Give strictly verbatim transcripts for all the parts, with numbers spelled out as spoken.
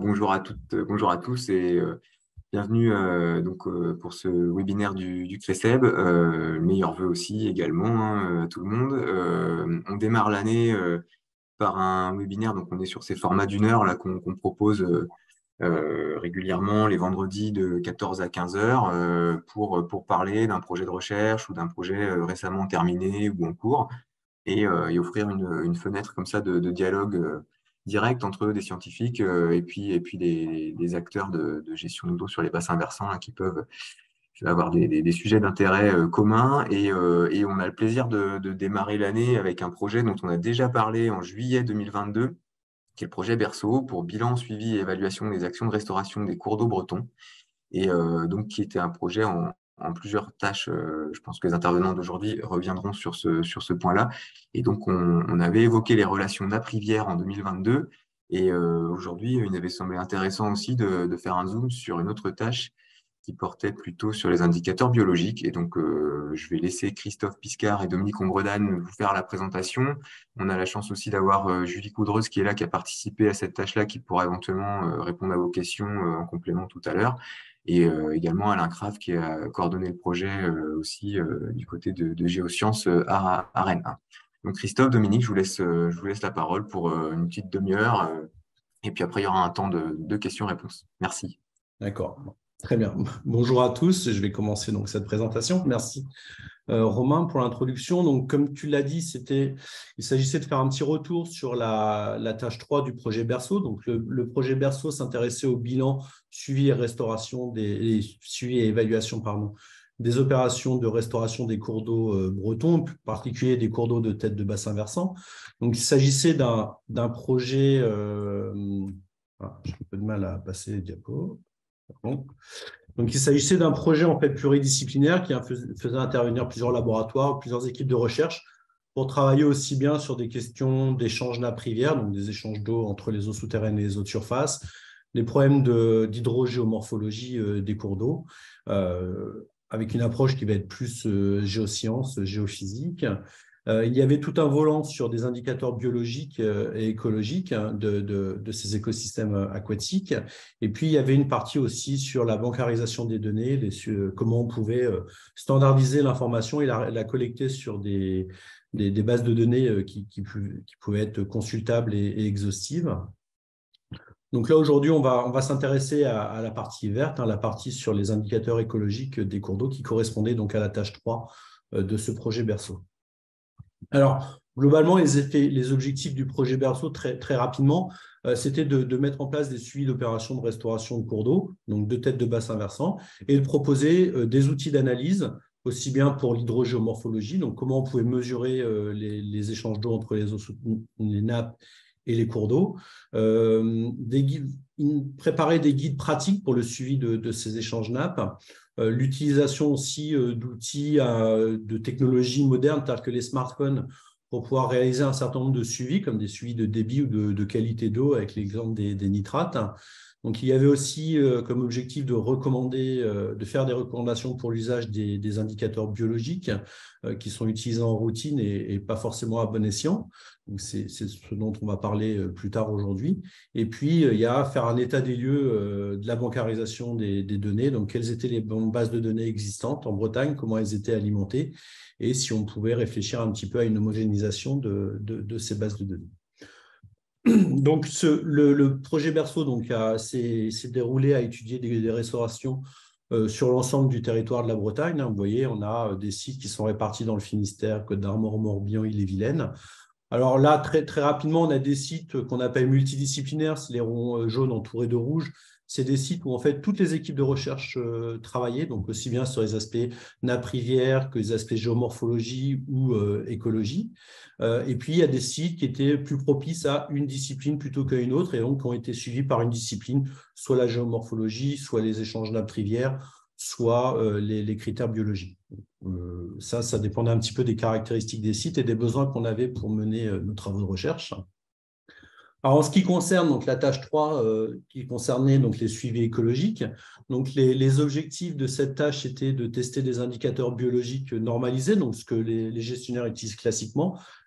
bonjour à toutes, euh, bonjour à tous et euh, bienvenue euh, donc, euh, pour ce webinaire du, du CRECEB. Euh, meilleurs vœux aussi également hein, à tout le monde. Euh, on démarre l'année euh, par un webinaire, donc on est sur ces formats d'une heure là qu'on qu'on propose euh, euh, régulièrement les vendredis de quatorze à quinze heures euh, pour, pour parler d'un projet de recherche ou d'un projet euh, récemment terminé ou en cours et, euh, et offrir une, une fenêtre comme ça de, de dialogue euh, direct entre des scientifiques euh, et puis, et puis des, des acteurs de, de gestion d'eau sur les bassins versants hein, qui peuvent avoir des, des, des sujets d'intérêt euh, communs. Et, euh, et on a le plaisir de, de démarrer l'année avec un projet dont on a déjà parlé en juillet deux mille vingt-deux, qui est le projet Berceau pour bilan, suivi et évaluation des actions de restauration des cours d'eau bretons. Et euh, donc, qui était un projet en, en plusieurs tâches. Euh, je pense que les intervenants d'aujourd'hui reviendront sur ce, sur ce point-là. Et donc, on, on avait évoqué les relations Naples-Rivière en deux mille vingt-deux. Et euh, aujourd'hui, il m'avait semblé intéressant aussi de, de faire un zoom sur une autre tâche qui portait plutôt sur les indicateurs biologiques. Et donc, euh, je vais laisser Christophe Piscard et Dominique Ombredane vous faire la présentation. On a la chance aussi d'avoir euh, Julie Coudreuse qui est là, qui a participé à cette tâche-là, qui pourra éventuellement euh, répondre à vos questions euh, en complément tout à l'heure. Et euh, également Alain Kraft qui a coordonné le projet euh, aussi euh, du côté de, de Géosciences euh, à, à Rennes. Donc Christophe, Dominique, je vous laisse, euh, je vous laisse la parole pour euh, une petite demi-heure. Euh, et puis après, il y aura un temps de, de questions-réponses. Merci. D'accord, très bien. Bonjour à tous, je vais commencer donc cette présentation. Merci euh, Romain pour l'introduction. Donc comme tu l'as dit, c'était, il s'agissait de faire un petit retour sur la, la tâche trois du projet Berceau. Donc le, le projet Berceau s'intéressait au bilan, suivi et restauration des suivi et évaluation pardon, des opérations de restauration des cours d'eau euh, bretons, en particulier des cours d'eau de tête de bassin versant. Donc il s'agissait d'un d'un projet. Euh, ah, j'ai un peu de mal à passer les diapos. Bon. Donc, il s'agissait d'un projet en fait pluridisciplinaire qui faisait intervenir plusieurs laboratoires, plusieurs équipes de recherche pour travailler aussi bien sur des questions d'échange nappe-rivière, donc des échanges d'eau entre les eaux souterraines et les eaux de surface, les problèmes d'hydrogéomorphologie euh, des cours d'eau, euh, avec une approche qui va être plus euh, géosciences, géophysique. Euh, il y avait tout un volant sur des indicateurs biologiques euh, et écologiques hein, de, de, de ces écosystèmes aquatiques. Et puis, il y avait une partie aussi sur la bancarisation des données, les, sur, comment on pouvait euh, standardiser l'information et la, la collecter sur des, des, des bases de données euh, qui, qui, qui pouvaient être consultables et, et exhaustives. Donc là, aujourd'hui, on va, on va s'intéresser à, à la partie verte, hein, la partie sur les indicateurs écologiques des cours d'eau qui correspondait donc à la tâche trois euh, de ce projet Berceau. Alors, globalement, les effets, les objectifs du projet Berceau, très, très rapidement, euh, c'était de, de mettre en place des suivis d'opérations de restauration de cours d'eau, donc de têtes de bassin versant, et de proposer euh, des outils d'analyse, aussi bien pour l'hydrogéomorphologie, donc comment on pouvait mesurer euh, les, les échanges d'eau entre les, eaux, les nappes et les cours d'eau, euh, des guides, préparer des guides pratiques pour le suivi de, de ces échanges nappes, euh, l'utilisation aussi euh, d'outils euh, de technologies modernes telles que les smartphones pour pouvoir réaliser un certain nombre de suivis, comme des suivis de débit ou de, de qualité d'eau avec l'exemple des, des nitrates. Donc, il y avait aussi euh, comme objectif de recommander, euh, de faire des recommandations pour l'usage des, des indicateurs biologiques euh, qui sont utilisés en routine et, et pas forcément à bon escient. Donc, c'est ce dont on va parler euh, plus tard aujourd'hui. Et puis, euh, il y a faire un état des lieux euh, de la bancarisation des, des données. Donc, quelles étaient les bases de données existantes en Bretagne, comment elles étaient alimentées et si on pouvait réfléchir un petit peu à une homogénéisation de, de, de ces bases de données. Donc, ce, le, le projet Berceau s'est déroulé à étudier des, des restaurations euh, sur l'ensemble du territoire de la Bretagne. Hein, vous voyez, on a des sites qui sont répartis dans le Finistère, Côte d'Armor, Morbihan, Ille-et-Vilaine. Alors là, très, très rapidement, on a des sites qu'on appelle multidisciplinaires, c'est les ronds jaunes entourés de rouge. C'est des sites où en fait toutes les équipes de recherche euh, travaillaient, donc aussi bien sur les aspects nappe-rivière que les aspects géomorphologie ou euh, écologie. Euh, et puis il y a des sites qui étaient plus propices à une discipline plutôt qu'à une autre et donc qui ont été suivis par une discipline, soit la géomorphologie, soit les échanges nappe-rivière, soit euh, les, les critères biologiques. Euh, ça, ça dépendait un petit peu des caractéristiques des sites et des besoins qu'on avait pour mener euh, nos travaux de recherche. Alors, en ce qui concerne donc, la tâche trois, euh, qui concernait donc, les suivis écologiques, donc, les, les objectifs de cette tâche étaient de tester des indicateurs biologiques normalisés, donc ce que les, les gestionnaires utilisent classiquement,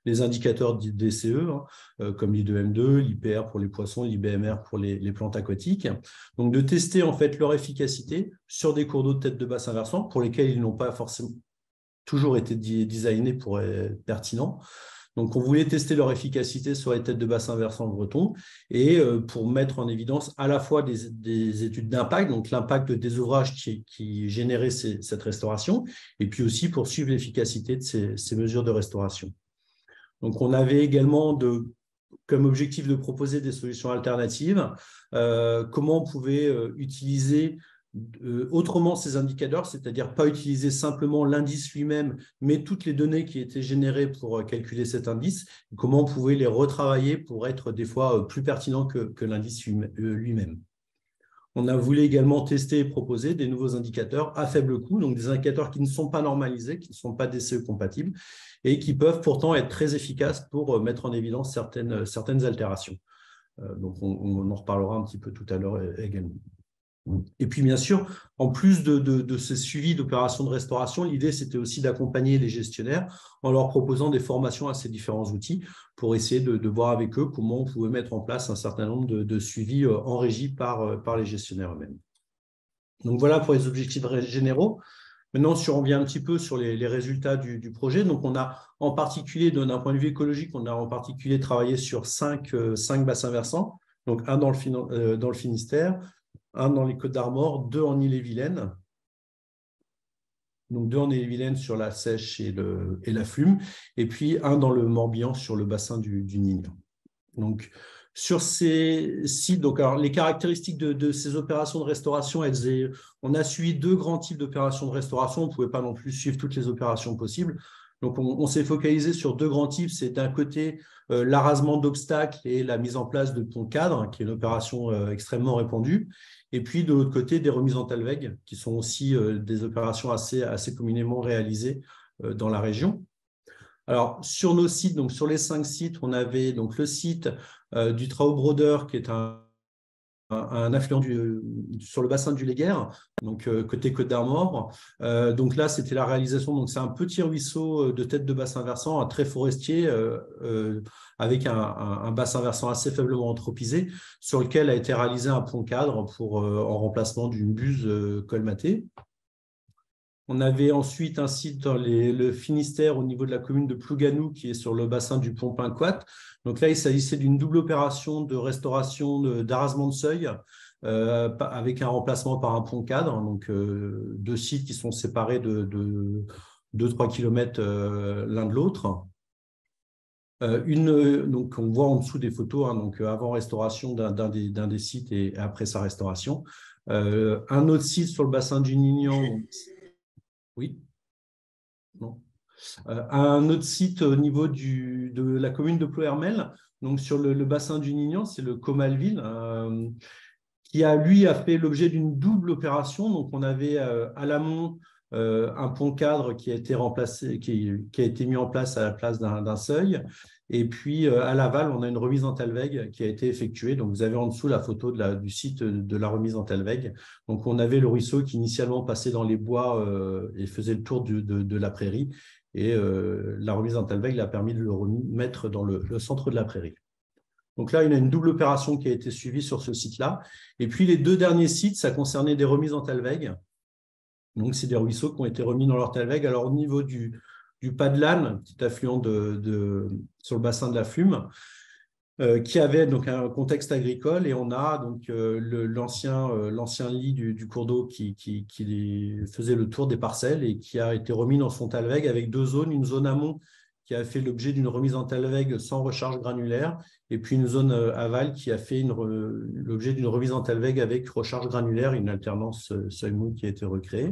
les indicateurs D C E, hein, euh, comme l'I deux M deux, l'I P R pour les poissons, l'I B M R pour les, les plantes aquatiques. Donc, de tester en fait leur efficacité sur des cours d'eau de tête de bassin versant pour lesquels ils n'ont pas forcément toujours été designés pour être pertinents. Donc, on voulait tester leur efficacité sur les têtes de bassin versant bretons et euh, pour mettre en évidence à la fois des, des études d'impact, donc l'impact des ouvrages qui, qui généraient ces, cette restauration, et puis aussi pour suivre l'efficacité de ces, ces mesures de restauration. Donc, on avait également de, comme objectif de proposer des solutions alternatives, euh, comment on pouvait euh, utiliser Euh, autrement ces indicateurs, c'est-à-dire pas utiliser simplement l'indice lui-même, mais toutes les données qui étaient générées pour calculer cet indice, comment on pouvait les retravailler pour être des fois plus pertinents que, que l'indice lui-même. On a voulu également tester et proposer des nouveaux indicateurs à faible coût, donc des indicateurs qui ne sont pas normalisés, qui ne sont pas D C E compatibles et qui peuvent pourtant être très efficaces pour mettre en évidence certaines, certaines altérations. Euh, donc on, on en reparlera un petit peu tout à l'heure également. Et puis, bien sûr, en plus de, de, de ces suivis d'opérations de restauration, l'idée, c'était aussi d'accompagner les gestionnaires en leur proposant des formations à ces différents outils pour essayer de, de voir avec eux comment on pouvait mettre en place un certain nombre de, de suivis en régie par, par les gestionnaires eux-mêmes. Donc, voilà pour les objectifs généraux. Maintenant, si on revient un petit peu sur les, les résultats du, du projet, donc on a en particulier, d'un point de vue écologique, on a en particulier travaillé sur cinq, cinq bassins versants, donc un dans le, dans le Finistère, un dans les Côtes-d'Armor, deux en Ille-et-Vilaine. Donc deux en Ille-et-Vilaine sur la Seiche et, le, et la Flume, et puis un dans le Morbihan sur le bassin du, du Nignan. Donc sur ces sites, donc alors les caractéristiques de, de ces opérations de restauration, elles est, on a suivi deux grands types d'opérations de restauration. On ne pouvait pas non plus suivre toutes les opérations possibles. Donc, on, on s'est focalisé sur deux grands types. C'est d'un côté euh, l'arasement d'obstacles et la mise en place de ponts cadres, qui est une opération euh, extrêmement répandue. Et puis, de l'autre côté, des remises en talweg, qui sont aussi euh, des opérations assez, assez communément réalisées euh, dans la région. Alors, sur nos sites, donc sur les cinq sites, on avait donc le site euh, du Trau-Broder, qui est un, un affluent du, sur le bassin du Léguerre, donc euh, côté Côte-d'Armor. Euh, donc là, c'était la réalisation. Donc c'est un petit ruisseau de tête de bassin versant, très forestier, euh, euh, avec un, un, un bassin versant assez faiblement anthropisé, sur lequel a été réalisé un pont cadre pour, euh, en remplacement d'une buse euh, colmatée. On avait ensuite un site dans les, le Finistère au niveau de la commune de Plouganou qui est sur le bassin du pont Pinquat. Donc là, il s'agissait d'une double opération de restauration d'arasement de seuil euh, avec un remplacement par un pont cadre. Donc euh, deux sites qui sont séparés de, de deux à trois kilomètres euh, l'un de l'autre. Euh, une, donc on voit en dessous des photos, hein, donc avant restauration d'un des, d'un des sites et après sa restauration. Euh, un autre site sur le bassin du Nignan. Oui. Non. Euh, un autre site au niveau du, de la commune de Ploërmel, donc sur le, le bassin du Nignan, c'est le Comalville, euh, qui a, lui, a fait l'objet d'une double opération. Donc, on avait euh, à l'amont euh, un pont cadre qui a été remplacé, qui, qui a été mis en place à la place d'un seuil. Et puis, euh, à l'aval, on a une remise en talweg qui a été effectuée. Donc, vous avez en dessous la photo de la, du site de la remise en talweg. Donc, on avait le ruisseau qui initialement passait dans les bois euh, et faisait le tour du, de, de la prairie. Et euh, la remise en talweg a permis de le remettre dans le, le centre de la prairie. Donc là, il y a une double opération qui a été suivie sur ce site-là. Et puis, les deux derniers sites, ça concernait des remises en talweg. Donc, c'est des ruisseaux qui ont été remis dans leur talweg. Alors, au niveau du, du Pas de l'Âne, petit affluent de, de, sur le bassin de la Flume, euh, qui avait donc un contexte agricole. Et on a donc euh, l'ancien euh, l'ancien lit du, du cours d'eau qui, qui, qui faisait le tour des parcelles et qui a été remis dans son talweg avec deux zones. Une zone amont qui a fait l'objet d'une remise en talweg sans recharge granulaire, et puis une zone aval qui a fait l'objet d'une remise en talweg avec recharge granulaire, une alternance seuil-mou qui a été recréée.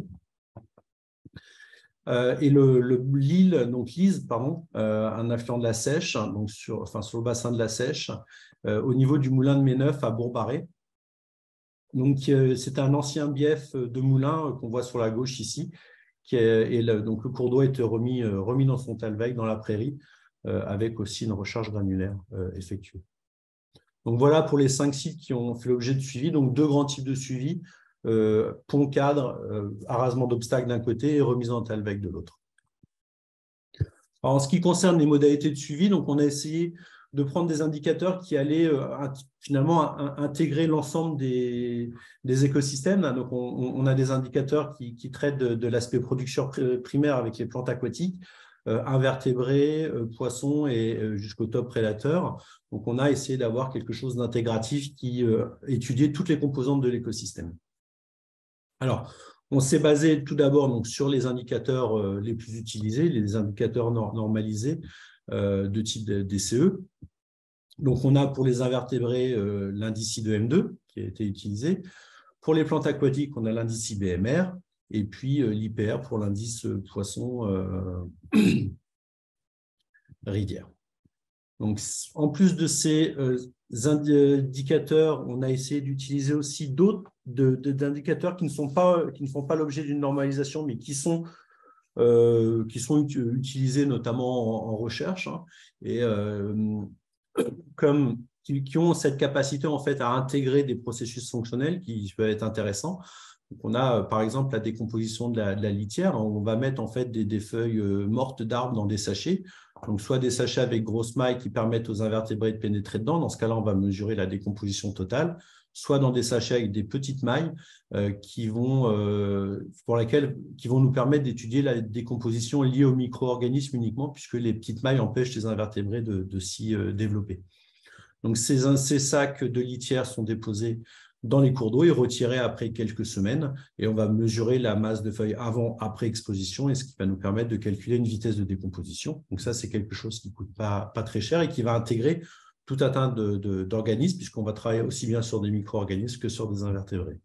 Euh, et le, le l'île, donc l'Ise, pardon, euh, un affluent de la Seiche, donc sur, enfin, sur le bassin de la Seiche, euh, au niveau du moulin de Méneuf à Bourbaré. Donc, euh, c'est un ancien bief de moulin euh, qu'on voit sur la gauche ici, qui est, et le, donc le cours d'eau a été remis, euh, remis dans son talweg, dans la prairie, euh, avec aussi une recharge granulaire euh, effectuée. Donc voilà pour les cinq sites qui ont fait l'objet de suivi. Donc deux grands types de suivi, euh, pont cadre, euh, arasement d'obstacles d'un côté et remise en talweg de l'autre. Alors, en ce qui concerne les modalités de suivi, donc on a essayé de prendre des indicateurs qui allaient euh, finalement intégrer l'ensemble des, des écosystèmes. Donc, on, on a des indicateurs qui, qui traitent de, de l'aspect production primaire avec les plantes aquatiques, euh, invertébrés, euh, poissons et euh, jusqu'au top prédateur. Donc, on a essayé d'avoir quelque chose d'intégratif qui euh, étudiait toutes les composantes de l'écosystème. Alors, on s'est basé tout d'abord donc, sur les indicateurs euh, les plus utilisés, les indicateurs nor normalisés euh, de type D C E. Donc, on a pour les invertébrés euh, l'indice I deux M deux qui a été utilisé. Pour les plantes aquatiques, on a l'indice I B M R et puis euh, l'I P R pour l'indice euh, poisson euh, rivière. Donc, en plus de ces euh, indicateurs, on a essayé d'utiliser aussi d'autres d'indicateurs qui ne sont pas, qui ne font pas l'objet d'une normalisation, mais qui sont, euh, qui sont ut utilisés notamment en, en recherche, hein, et euh, comme, qui, qui ont cette capacité en fait à intégrer des processus fonctionnels qui peuvent être intéressants. Donc, on a par exemple la décomposition de la, de la litière. On va mettre en fait des, des feuilles mortes d'arbres dans des sachets. Donc, soit des sachets avec grosses mailles qui permettent aux invertébrés de pénétrer dedans. Dans ce cas-là, on va mesurer la décomposition totale. Soit dans des sachets avec des petites mailles euh, qui, vont, euh, pour laquelle, qui vont nous permettre d'étudier la décomposition liée aux micro-organismes uniquement, puisque les petites mailles empêchent les invertébrés de, de s'y euh, développer. Donc, ces, ces sacs de litière sont déposés dans les cours d'eau et retirés après quelques semaines. Et on va mesurer la masse de feuilles avant-après exposition, et ce qui va nous permettre de calculer une vitesse de décomposition. Donc ça, c'est quelque chose qui ne coûte pas, pas très cher et qui va intégrer tout un tas d'organismes, puisqu'on va travailler aussi bien sur des micro-organismes que sur des invertébrés.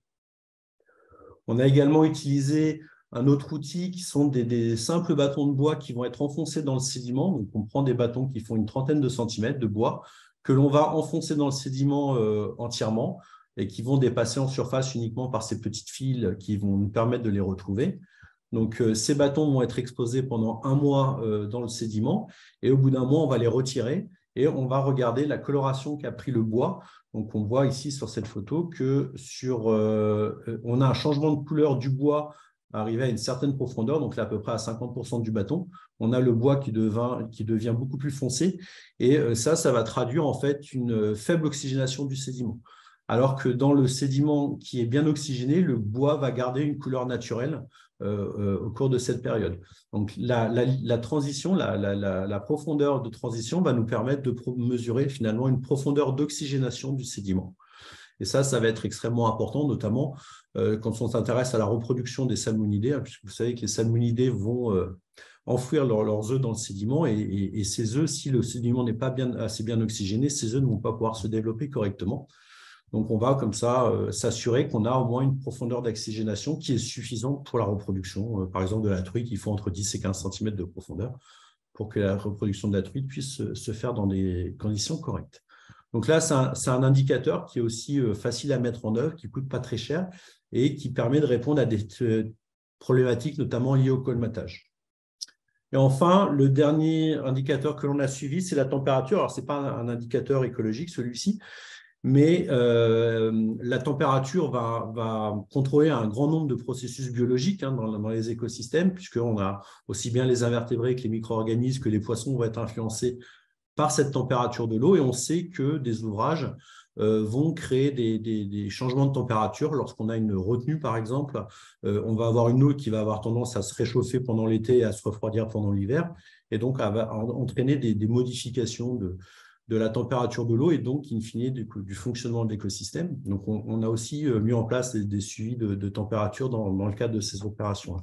On a également utilisé un autre outil qui sont des, des simples bâtons de bois qui vont être enfoncés dans le sédiment. Donc, on prend des bâtons qui font une trentaine de centimètres de bois que l'on va enfoncer dans le sédiment euh, entièrement et qui vont dépasser en surface uniquement par ces petites fils qui vont nous permettre de les retrouver. Donc, euh, ces bâtons vont être exposés pendant un mois euh, dans le sédiment et au bout d'un mois, on va les retirer et on va regarder la coloration qu'a pris le bois. Donc, on voit ici sur cette photo que sur, euh, on a un changement de couleur du bois arrivé à une certaine profondeur, donc là à peu près à cinquante pour cent du bâton. On a le bois qui devient, qui devient beaucoup plus foncé et euh, ça, ça va traduire en fait une faible oxygénation du sédiment. Alors que dans le sédiment qui est bien oxygéné, le bois va garder une couleur naturelle euh, euh, au cours de cette période. Donc, la, la, la transition, la, la, la profondeur de transition va nous permettre de mesurer finalement une profondeur d'oxygénation du sédiment. Et ça, ça va être extrêmement important, notamment euh, quand on s'intéresse à la reproduction des salmonidés, hein, puisque vous savez que les salmonidés vont euh, enfouir leur, leurs œufs dans le sédiment, et, et, et ces œufs, si le sédiment n'est pas bien, assez bien oxygéné, ces œufs ne vont pas pouvoir se développer correctement. Donc, on va comme ça euh, s'assurer qu'on a au moins une profondeur d'oxygénation qui est suffisante pour la reproduction. Euh, par exemple, de la truite, il faut entre dix et quinze centimètres de profondeur pour que la reproduction de la truite puisse se, se faire dans des conditions correctes. Donc là, c'est un, un indicateur qui est aussi euh, facile à mettre en œuvre, qui ne coûte pas très cher et qui permet de répondre à des euh, problématiques notamment liées au colmatage. Et enfin, le dernier indicateur que l'on a suivi, c'est la température. Alors, ce n'est pas un, un indicateur écologique, celui-ci, mais euh, la température va, va contrôler un grand nombre de processus biologiques hein, dans, dans les écosystèmes, puisqu'on a aussi bien les invertébrés que les micro-organismes, que les poissons vont être influencés par cette température de l'eau. Et on sait que des ouvrages euh, vont créer des, des, des changements de température. Lorsqu'on a une retenue, par exemple, euh, on va avoir une eau qui va avoir tendance à se réchauffer pendant l'été et à se refroidir pendant l'hiver, et donc à, à entraîner des, des modifications de de la température de l'eau et donc, in fine, du, du fonctionnement de l'écosystème. Donc, on, on a aussi mis en place des, des suivis de, de température dans, dans le cadre de ces opérations.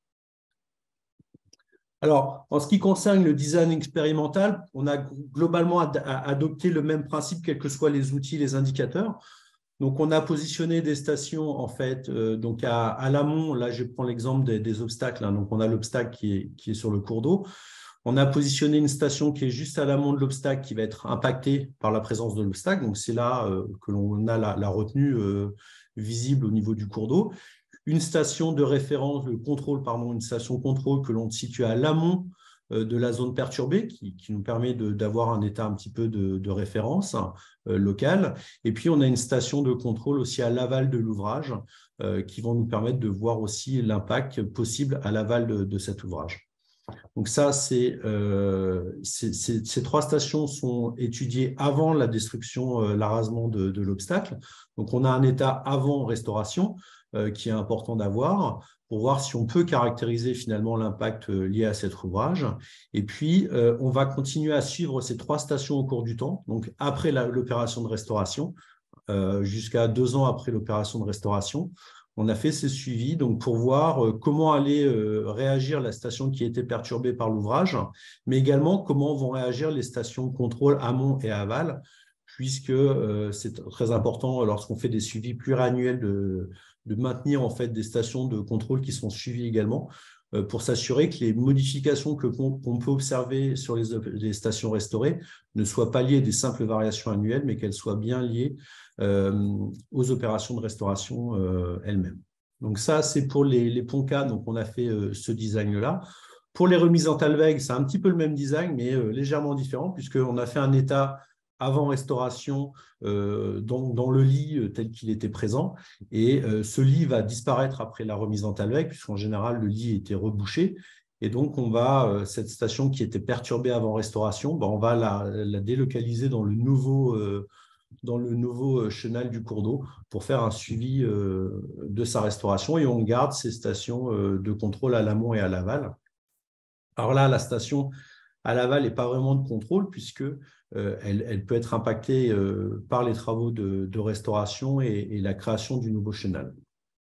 Alors, en ce qui concerne le design expérimental, on a globalement ad, adopté le même principe, quels que soient les outils, les indicateurs. Donc, on a positionné des stations, en fait, euh, donc à, à l'amont. Là, je prends l'exemple des, des obstacles. Hein. Donc, on a l'obstacle qui est, qui est sur le cours d'eau. On a positionné une station qui est juste à l'amont de l'obstacle qui va être impactée par la présence de l'obstacle. Donc, c'est là euh, que l'on a la, la retenue euh, visible au niveau du cours d'eau. Une station de référence, le contrôle, pardon, une station contrôle que l'on situe à l'amont euh, de la zone perturbée qui, qui nous permet d'avoir un état un petit peu de, de référence hein, euh, local. Et puis, on a une station de contrôle aussi à l'aval de l'ouvrage euh, qui vont nous permettre de voir aussi l'impact possible à l'aval de, de cet ouvrage. Donc ça, c'est, euh, c'est, c'est, ces trois stations sont étudiées avant la destruction, euh, l'arasement de, de l'obstacle. Donc on a un état avant restauration euh, qui est important d'avoir pour voir si on peut caractériser finalement l'impact euh, lié à cet ouvrage. Et puis, euh, on va continuer à suivre ces trois stations au cours du temps, donc après la- l'opération de restauration, euh, jusqu'à deux ans après l'opération de restauration. On a fait ces suivis donc pour voir euh, comment allait euh, réagir la station qui était perturbée par l'ouvrage, mais également comment vont réagir les stations de contrôle amont et aval, puisque euh, c'est très important lorsqu'on fait des suivis pluriannuels de, de maintenir en fait des stations de contrôle qui sont suivies également euh, pour s'assurer que les modifications que qu'on qu'on peut observer sur les, les stations restaurées ne soient pas liées à des simples variations annuelles, mais qu'elles soient bien liées euh, aux opérations de restauration euh, elles-mêmes. Donc ça, c'est pour les, les Ponca, donc on a fait euh, ce design-là. Pour les remises en Talweg, c'est un petit peu le même design, mais euh, légèrement différent, puisqu'on a fait un état avant restauration euh, dans, dans le lit euh, tel qu'il était présent. Et euh, ce lit va disparaître après la remise en Talweg, puisqu'en général, le lit était rebouché. Et donc, on va, euh, cette station qui était perturbée avant restauration, ben, on va la, la délocaliser dans le nouveau euh, dans le nouveau chenal du cours d'eau pour faire un suivi euh, de sa restauration et on garde ces stations euh, de contrôle à l'amont et à l'aval. Alors là, la station à l'aval n'est pas vraiment de contrôle puisque euh, elle, elle, peut être impactée euh, par les travaux de, de restauration et, et la création du nouveau chenal.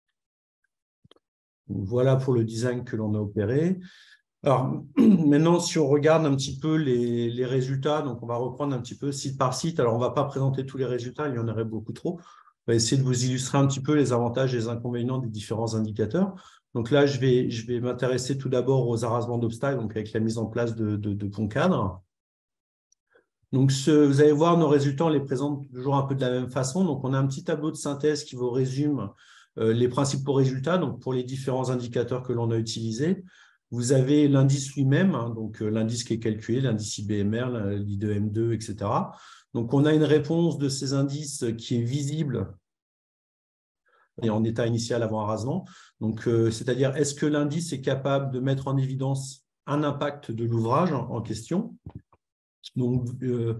Donc, voilà pour le design que l'on a opéré. Alors, maintenant, si on regarde un petit peu les, les résultats, donc on va reprendre un petit peu site par site. Alors, on ne va pas présenter tous les résultats, il y en aurait beaucoup trop. On va essayer de vous illustrer un petit peu les avantages et les inconvénients des différents indicateurs. Donc là, je vais, je vais m'intéresser tout d'abord aux arasements d'obstacles, donc avec la mise en place de, de, de ponts cadres. Donc, ce, vous allez voir, nos résultats, on les présente toujours un peu de la même façon. Donc, on a un petit tableau de synthèse qui vous résume euh, les principaux résultats, donc pour les différents indicateurs que l'on a utilisés. Vous avez l'indice lui-même, hein, donc euh, l'indice qui est calculé, l'indice I B M R, l'I deux M deux, et cetera. Donc, on a une réponse de ces indices qui est visible et en état initial avant arasement. Donc, euh, c'est-à-dire, est-ce que l'indice est capable de mettre en évidence un impact de l'ouvrage en, en question? Donc, euh,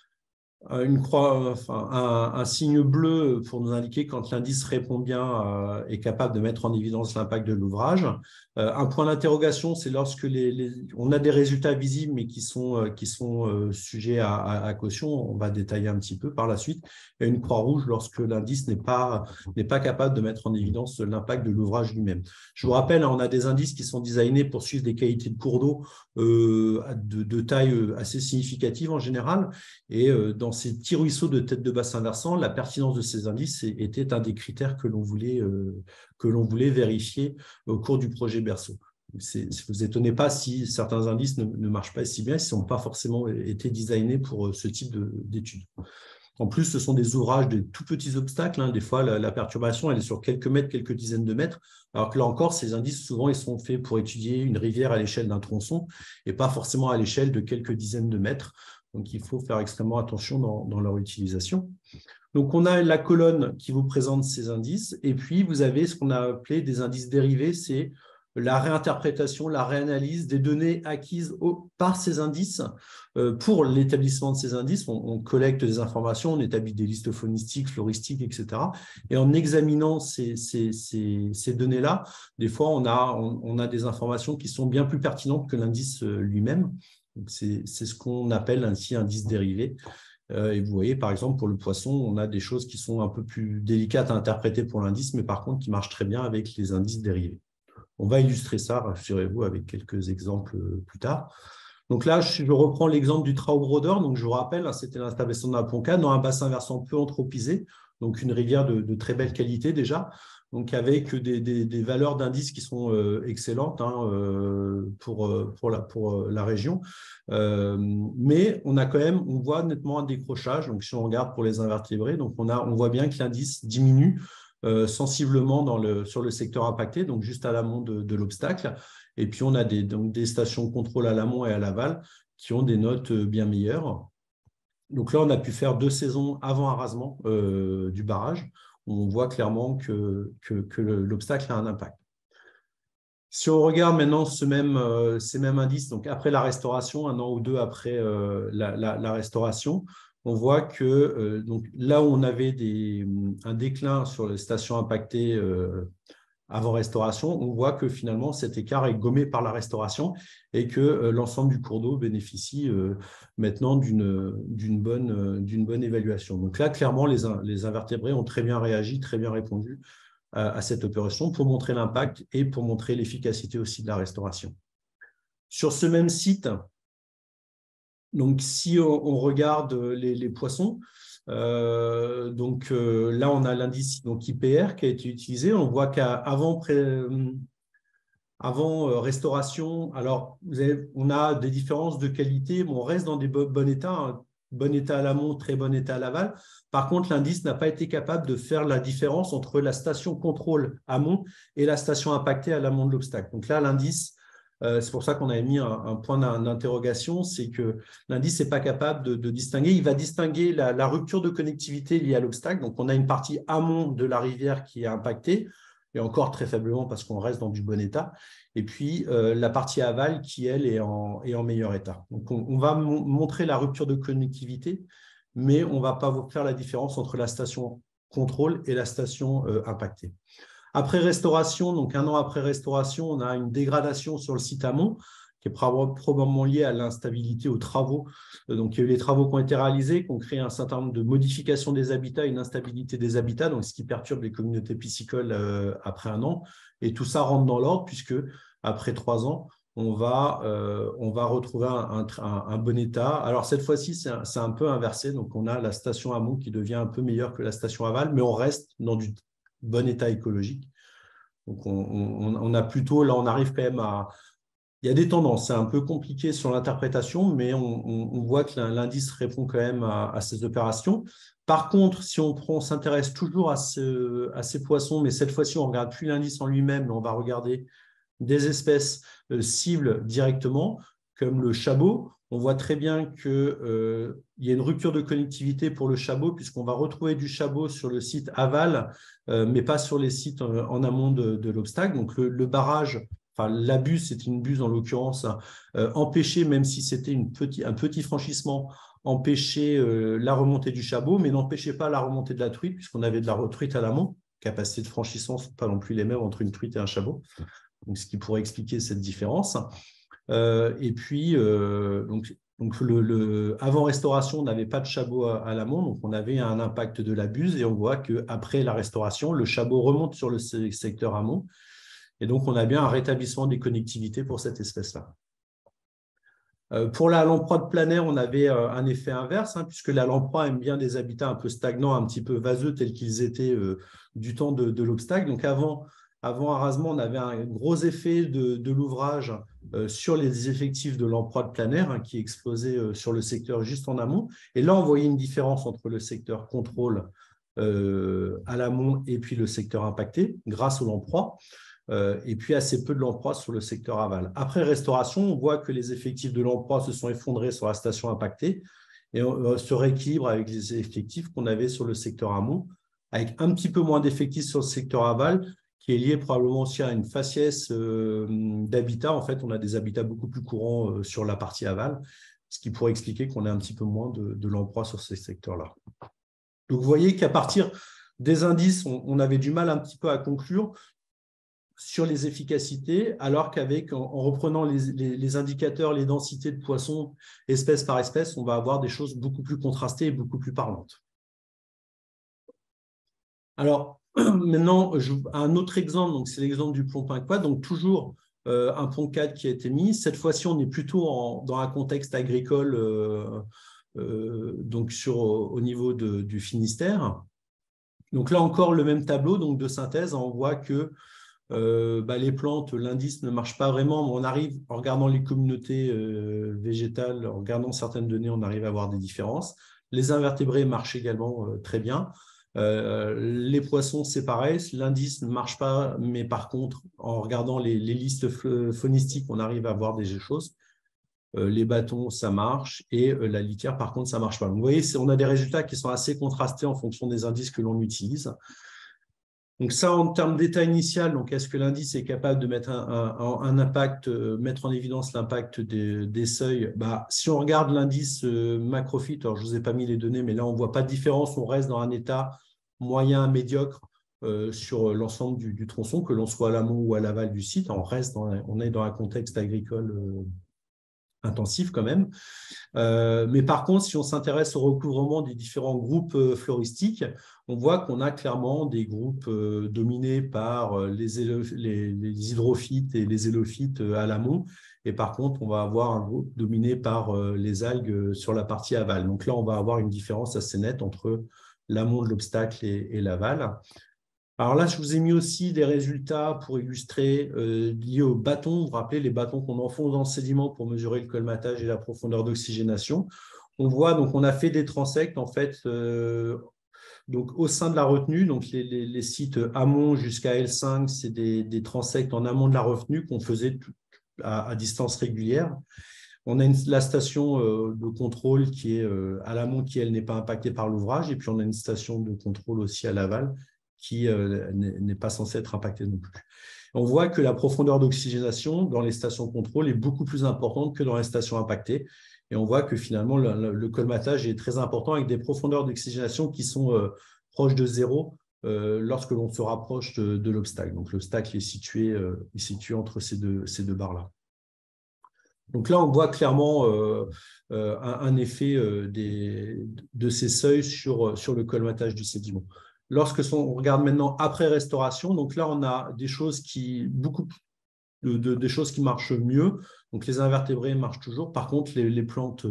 une croix, enfin, un, un signe bleu pour nous indiquer quand l'indice répond bien, euh, est capable de mettre en évidence l'impact de l'ouvrage. Euh, un point d'interrogation, c'est lorsque les, les, on a des résultats visibles mais qui sont, euh, qui sont euh, sujets à, à, à caution. On va détailler un petit peu par la suite. Et une croix rouge lorsque l'indice n'est pas, n'est pas capable de mettre en évidence l'impact de l'ouvrage lui-même. Je vous rappelle, on a des indices qui sont designés pour suivre des qualités de cours d'eau euh, de, de taille assez significative en général. Et euh, dans ces petits ruisseaux de tête de bassin versant, la pertinence de ces indices était un des critères que l'on voulait, euh, que l'on voulait vérifier au cours du projet Berceau. Ne vous étonnez pas si certains indices ne, ne marchent pas si bien, s'ils n'ont pas forcément été designés pour ce type d'études. En plus, ce sont des ouvrages de tout petits obstacles. Hein. Des fois, la, la perturbation, elle est sur quelques mètres, quelques dizaines de mètres. Alors que là encore, ces indices, souvent, ils sont faits pour étudier une rivière à l'échelle d'un tronçon et pas forcément à l'échelle de quelques dizaines de mètres. Donc, il faut faire extrêmement attention dans, dans leur utilisation. Donc, on a la colonne qui vous présente ces indices. Et puis, vous avez ce qu'on a appelé des indices dérivés. C'est la réinterprétation, la réanalyse des données acquises au, par ces indices. Euh, pour l'établissement de ces indices, on, on collecte des informations, on établit des listes phonistiques, floristiques, et cetera. Et en examinant ces, ces, ces, ces données-là, des fois, on a, on, on a des informations qui sont bien plus pertinentes que l'indice lui-même. C'est ce qu'on appelle ainsi indice dérivé. Euh, et vous voyez, par exemple, pour le poisson, on a des choses qui sont un peu plus délicates à interpréter pour l'indice, mais par contre, qui marchent très bien avec les indices dérivés. On va illustrer ça, rassurez-vous, avec quelques exemples plus tard. Donc là, je reprends l'exemple du Traubroder. Donc, je vous rappelle, c'était l'installation d'un Ponca dans un bassin versant peu anthropisé, donc une rivière de, de très belle qualité déjà, donc avec des, des, des valeurs d'indices qui sont euh, excellentes hein, euh, pour, pour, la, pour la région. Euh, mais on a quand même, on voit nettement un décrochage. Donc, si on regarde pour les invertébrés, donc on, a, on voit bien que l'indice diminue Euh, sensiblement dans le, sur le secteur impacté, donc juste à l'amont de, de l'obstacle. Et puis, on a des, donc des stations de contrôle à l'amont et à l'aval qui ont des notes bien meilleures. Donc là, on a pu faire deux saisons avant arasement euh, du barrage, où on voit clairement que, que, que l'obstacle a un impact. Si on regarde maintenant ce même, euh, ces mêmes indices, donc après la restauration, un an ou deux après euh, la, la, la restauration, on voit que euh, donc là où on avait des, un déclin sur les stations impactées euh, avant restauration, on voit que finalement cet écart est gommé par la restauration et que euh, l'ensemble du cours d'eau bénéficie euh, maintenant d'une d'une bonne, euh, d'une bonne évaluation. Donc là, clairement, les, les invertébrés ont très bien réagi, très bien répondu à, à cette opération pour montrer l'impact et pour montrer l'efficacité aussi de la restauration. Sur ce même site, donc si on, on regarde les, les poissons, euh, donc euh, là on a l'indice donc I P R qui a été utilisé. On voit qu'avant avant euh, restauration, alors vous avez, on a des différences de qualité, mais on reste dans des bo bons états, hein, bon état à l'amont, très bon état à l'aval. Par contre, l'indice n'a pas été capable de faire la différence entre la station contrôle amont et la station impactée à l'amont de l'obstacle. Donc là, l'indice, euh, c'est pour ça qu'on avait mis un, un point d'interrogation, c'est que l'indice n'est pas capable de, de distinguer. Il va distinguer la, la rupture de connectivité liée à l'obstacle. Donc on a une partie amont de la rivière qui est impactée, et encore très faiblement parce qu'on reste dans du bon état. Et puis, euh, la partie aval qui, elle, est en, est en meilleur état. Donc, on, on va montrer la rupture de connectivité, mais on ne va pas faire la différence entre la station contrôle et la station euh, impactée. Après restauration, donc un an après restauration, on a une dégradation sur le site amont, qui est probablement liée à l'instabilité, aux travaux. Donc, il y a eu les travaux qui ont été réalisés, qui ont créé un certain nombre de modifications des habitats, une instabilité des habitats, donc ce qui perturbe les communautés piscicoles euh, après un an. Et tout ça rentre dans l'ordre, puisque après trois ans, on va, euh, on va retrouver un, un, un bon état. Alors, cette fois-ci, c'est un, un peu inversé. Donc, on a la station amont qui devient un peu meilleure que la station aval, mais on reste dans du bon état écologique. Donc, on, on, on a plutôt, là, on arrive quand même à... Il y a des tendances, c'est un peu compliqué sur l'interprétation, mais on, on, on voit que l'indice répond quand même à, à ces opérations. Par contre, si on, on s'intéresse toujours à, ce, à ces poissons, mais cette fois-ci, on ne regarde plus l'indice en lui-même, mais on va regarder des espèces euh, cibles directement, comme le chabot. On voit très bien qu'il euh, y a une rupture de connectivité pour le chabot, puisqu'on va retrouver du chabot sur le site aval, euh, mais pas sur les sites en, en amont de, de l'obstacle. Donc, le, le barrage... Enfin, la buse, c'est une buse en l'occurrence, euh, empêcher, même si c'était petit, un petit franchissement, empêcher euh, la remontée du chabot, mais n'empêchait pas la remontée de la truite, puisqu'on avait de la truite à l'amont. Capacité de franchissement ne sont pas non plus les mêmes entre une truite et un chabot. Donc, ce qui pourrait expliquer cette différence. Euh, et puis, euh, donc, donc le, le, avant restauration, on n'avait pas de chabot à, à l'amont, donc on avait un impact de la buse, et on voit qu'après la restauration, le chabot remonte sur le secteur amont. Et donc, on a bien un rétablissement des connectivités pour cette espèce-là. Euh, pour la lamproie planaire, on avait euh, un effet inverse, hein, puisque la lamproie aime bien des habitats un peu stagnants, un petit peu vaseux, tels qu'ils étaient euh, du temps de, de l'obstacle. Donc, avant, avant arasement, on avait un gros effet de, de l'ouvrage euh, sur les effectifs de lamproie planaire, hein, qui explosaient euh, sur le secteur juste en amont. Et là, on voyait une différence entre le secteur contrôle euh, à l'amont et puis le secteur impacté, grâce aux lamproies. Euh, et puis assez peu de lamproies sur le secteur aval. Après restauration, on voit que les effectifs de lamproies se sont effondrés sur la station impactée et on se rééquilibre avec les effectifs qu'on avait sur le secteur amont, avec un petit peu moins d'effectifs sur le secteur aval, qui est lié probablement aussi à une faciès euh, d'habitat. En fait, on a des habitats beaucoup plus courants euh, sur la partie aval, ce qui pourrait expliquer qu'on ait un petit peu moins de, de lamproies sur ces secteurs-là. Donc, vous voyez qu'à partir des indices, on, on avait du mal un petit peu à conclure sur les efficacités, alors qu'avec, en, en reprenant les, les, les indicateurs, les densités de poissons, espèce par espèce, on va avoir des choses beaucoup plus contrastées et beaucoup plus parlantes. Alors, maintenant, je, un autre exemple, c'est l'exemple du plomb quad, donc toujours euh, un plomb quad qui a été mis. Cette fois-ci, on est plutôt en, dans un contexte agricole, euh, euh, donc sur, au niveau de, du Finistère. Donc là encore, le même tableau donc de synthèse, on voit que Euh, bah, les plantes, l'indice ne marche pas vraiment, mais on arrive, en regardant les communautés euh, végétales, en regardant certaines données, on arrive à voir des différences. Les invertébrés marchent également euh, très bien. Euh, les poissons, c'est pareil, l'indice ne marche pas, mais par contre, en regardant les, les listes faunistiques, on arrive à voir des choses. Euh, les bâtons, ça marche, et euh, la litière, par contre, ça ne marche pas. Donc, vous voyez, on a des résultats qui sont assez contrastés en fonction des indices que l'on utilise. Donc ça, en termes d'état initial, donc est-ce que l'indice est capable de mettre un, un, un impact, euh, mettre en évidence l'impact des, des seuils? Bah, si on regarde l'indice euh, macrophyte, alors je ne vous ai pas mis les données, mais là, on ne voit pas de différence, on reste dans un état moyen, médiocre euh, sur l'ensemble du, du tronçon, que l'on soit à l'amont ou à l'aval du site. On, reste dans, on est dans un contexte agricole euh, intensif quand même. Euh, mais par contre, si on s'intéresse au recouvrement des différents groupes euh, floristiques, on voit qu'on a clairement des groupes euh, dominés par euh, les, les, les hydrophytes et les élophytes euh, à l'amont. Et par contre, on va avoir un groupe dominé par euh, les algues sur la partie aval. Donc là, on va avoir une différence assez nette entre l'amont de l'obstacle et, et l'aval. Alors là, je vous ai mis aussi des résultats pour illustrer euh, liés aux bâtons. Vous vous rappelez les bâtons qu'on enfonce dans le sédiment pour mesurer le colmatage et la profondeur d'oxygénation. On voit, donc, on a fait des transects, en fait, euh, donc, au sein de la retenue. Donc, les, les, les sites amont jusqu'à L cinq, c'est des, des transects en amont de la retenue qu'on faisait tout, à, à distance régulière. On a une, la station euh, de contrôle qui est euh, à l'amont, qui, elle, n'est pas impactée par l'ouvrage. Et puis, on a une station de contrôle aussi à l'aval qui euh, n'est pas censée être impactée non plus. On voit que la profondeur d'oxygénation dans les stations de contrôle est beaucoup plus importante que dans les stations impactées. Et on voit que finalement, le, le colmatage est très important avec des profondeurs d'oxygénation qui sont euh, proches de zéro euh, lorsque l'on se rapproche de, de l'obstacle. Donc, l'obstacle est situé, euh, est situé entre ces deux, ces deux barres-là. Donc là, on voit clairement euh, euh, un, un effet euh, des, de ces seuils sur, sur le colmatage du sédiment. Lorsque on regarde maintenant après restauration, donc là, on a des choses qui, beaucoup de, de, des choses qui marchent mieux. Donc les invertébrés marchent toujours. Par contre, les, les plantes,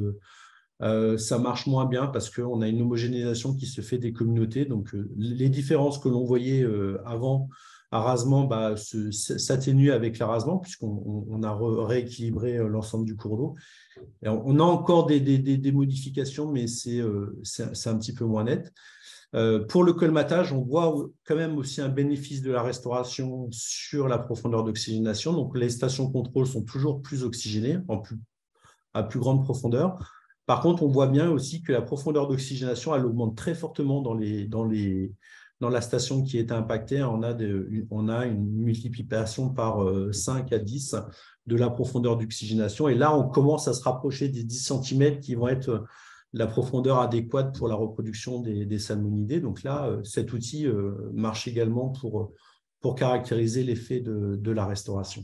euh, ça marche moins bien parce qu'on a une homogénéisation qui se fait des communautés. Donc euh, les différences que l'on voyait euh, avant à rasement bah, s'atténuent avec l'arasement puisqu'on on a rééquilibré l'ensemble du cours d'eau. On a encore des, des, des modifications, mais c'est euh, un petit peu moins net. Euh, pour le colmatage, on voit quand même aussi un bénéfice de la restauration sur la profondeur d'oxygénation. Donc, les stations contrôle sont toujours plus oxygénées, en plus, à plus grande profondeur. Par contre, on voit bien aussi que la profondeur d'oxygénation, elle augmente très fortement dans, les, dans, les, dans la station qui est impactée. On a, de, on a une multiplication par cinq à dix de la profondeur d'oxygénation. Et là, on commence à se rapprocher des dix centimètres qui vont être la profondeur adéquate pour la reproduction des, des salmonidés. Donc là, cet outil marche également pour, pour caractériser l'effet de, de la restauration.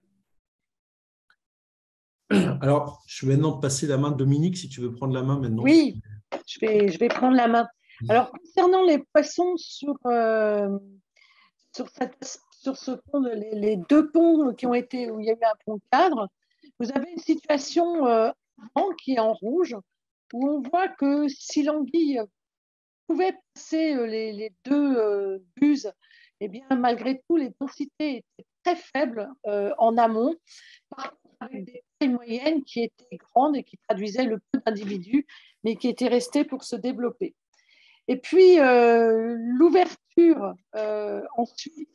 Alors, je vais maintenant passer la main. Dominique, si tu veux prendre la main maintenant. Oui, je vais, je vais prendre la main. Alors, concernant les poissons sur, euh, sur, cette, sur ce pont, les, les deux ponts qui ont été, où il y a eu un pont cadre, vous avez une situation euh, qui est en rouge, où on voit que si l'anguille pouvait passer les, les deux euh, buses, eh bien, malgré tout, les densités étaient très faibles euh, en amont, par contre, avec des tailles moyennes qui étaient grandes et qui traduisaient le peu d'individus, mais qui étaient restés pour se développer. Et puis, euh, l'ouverture euh, ensuite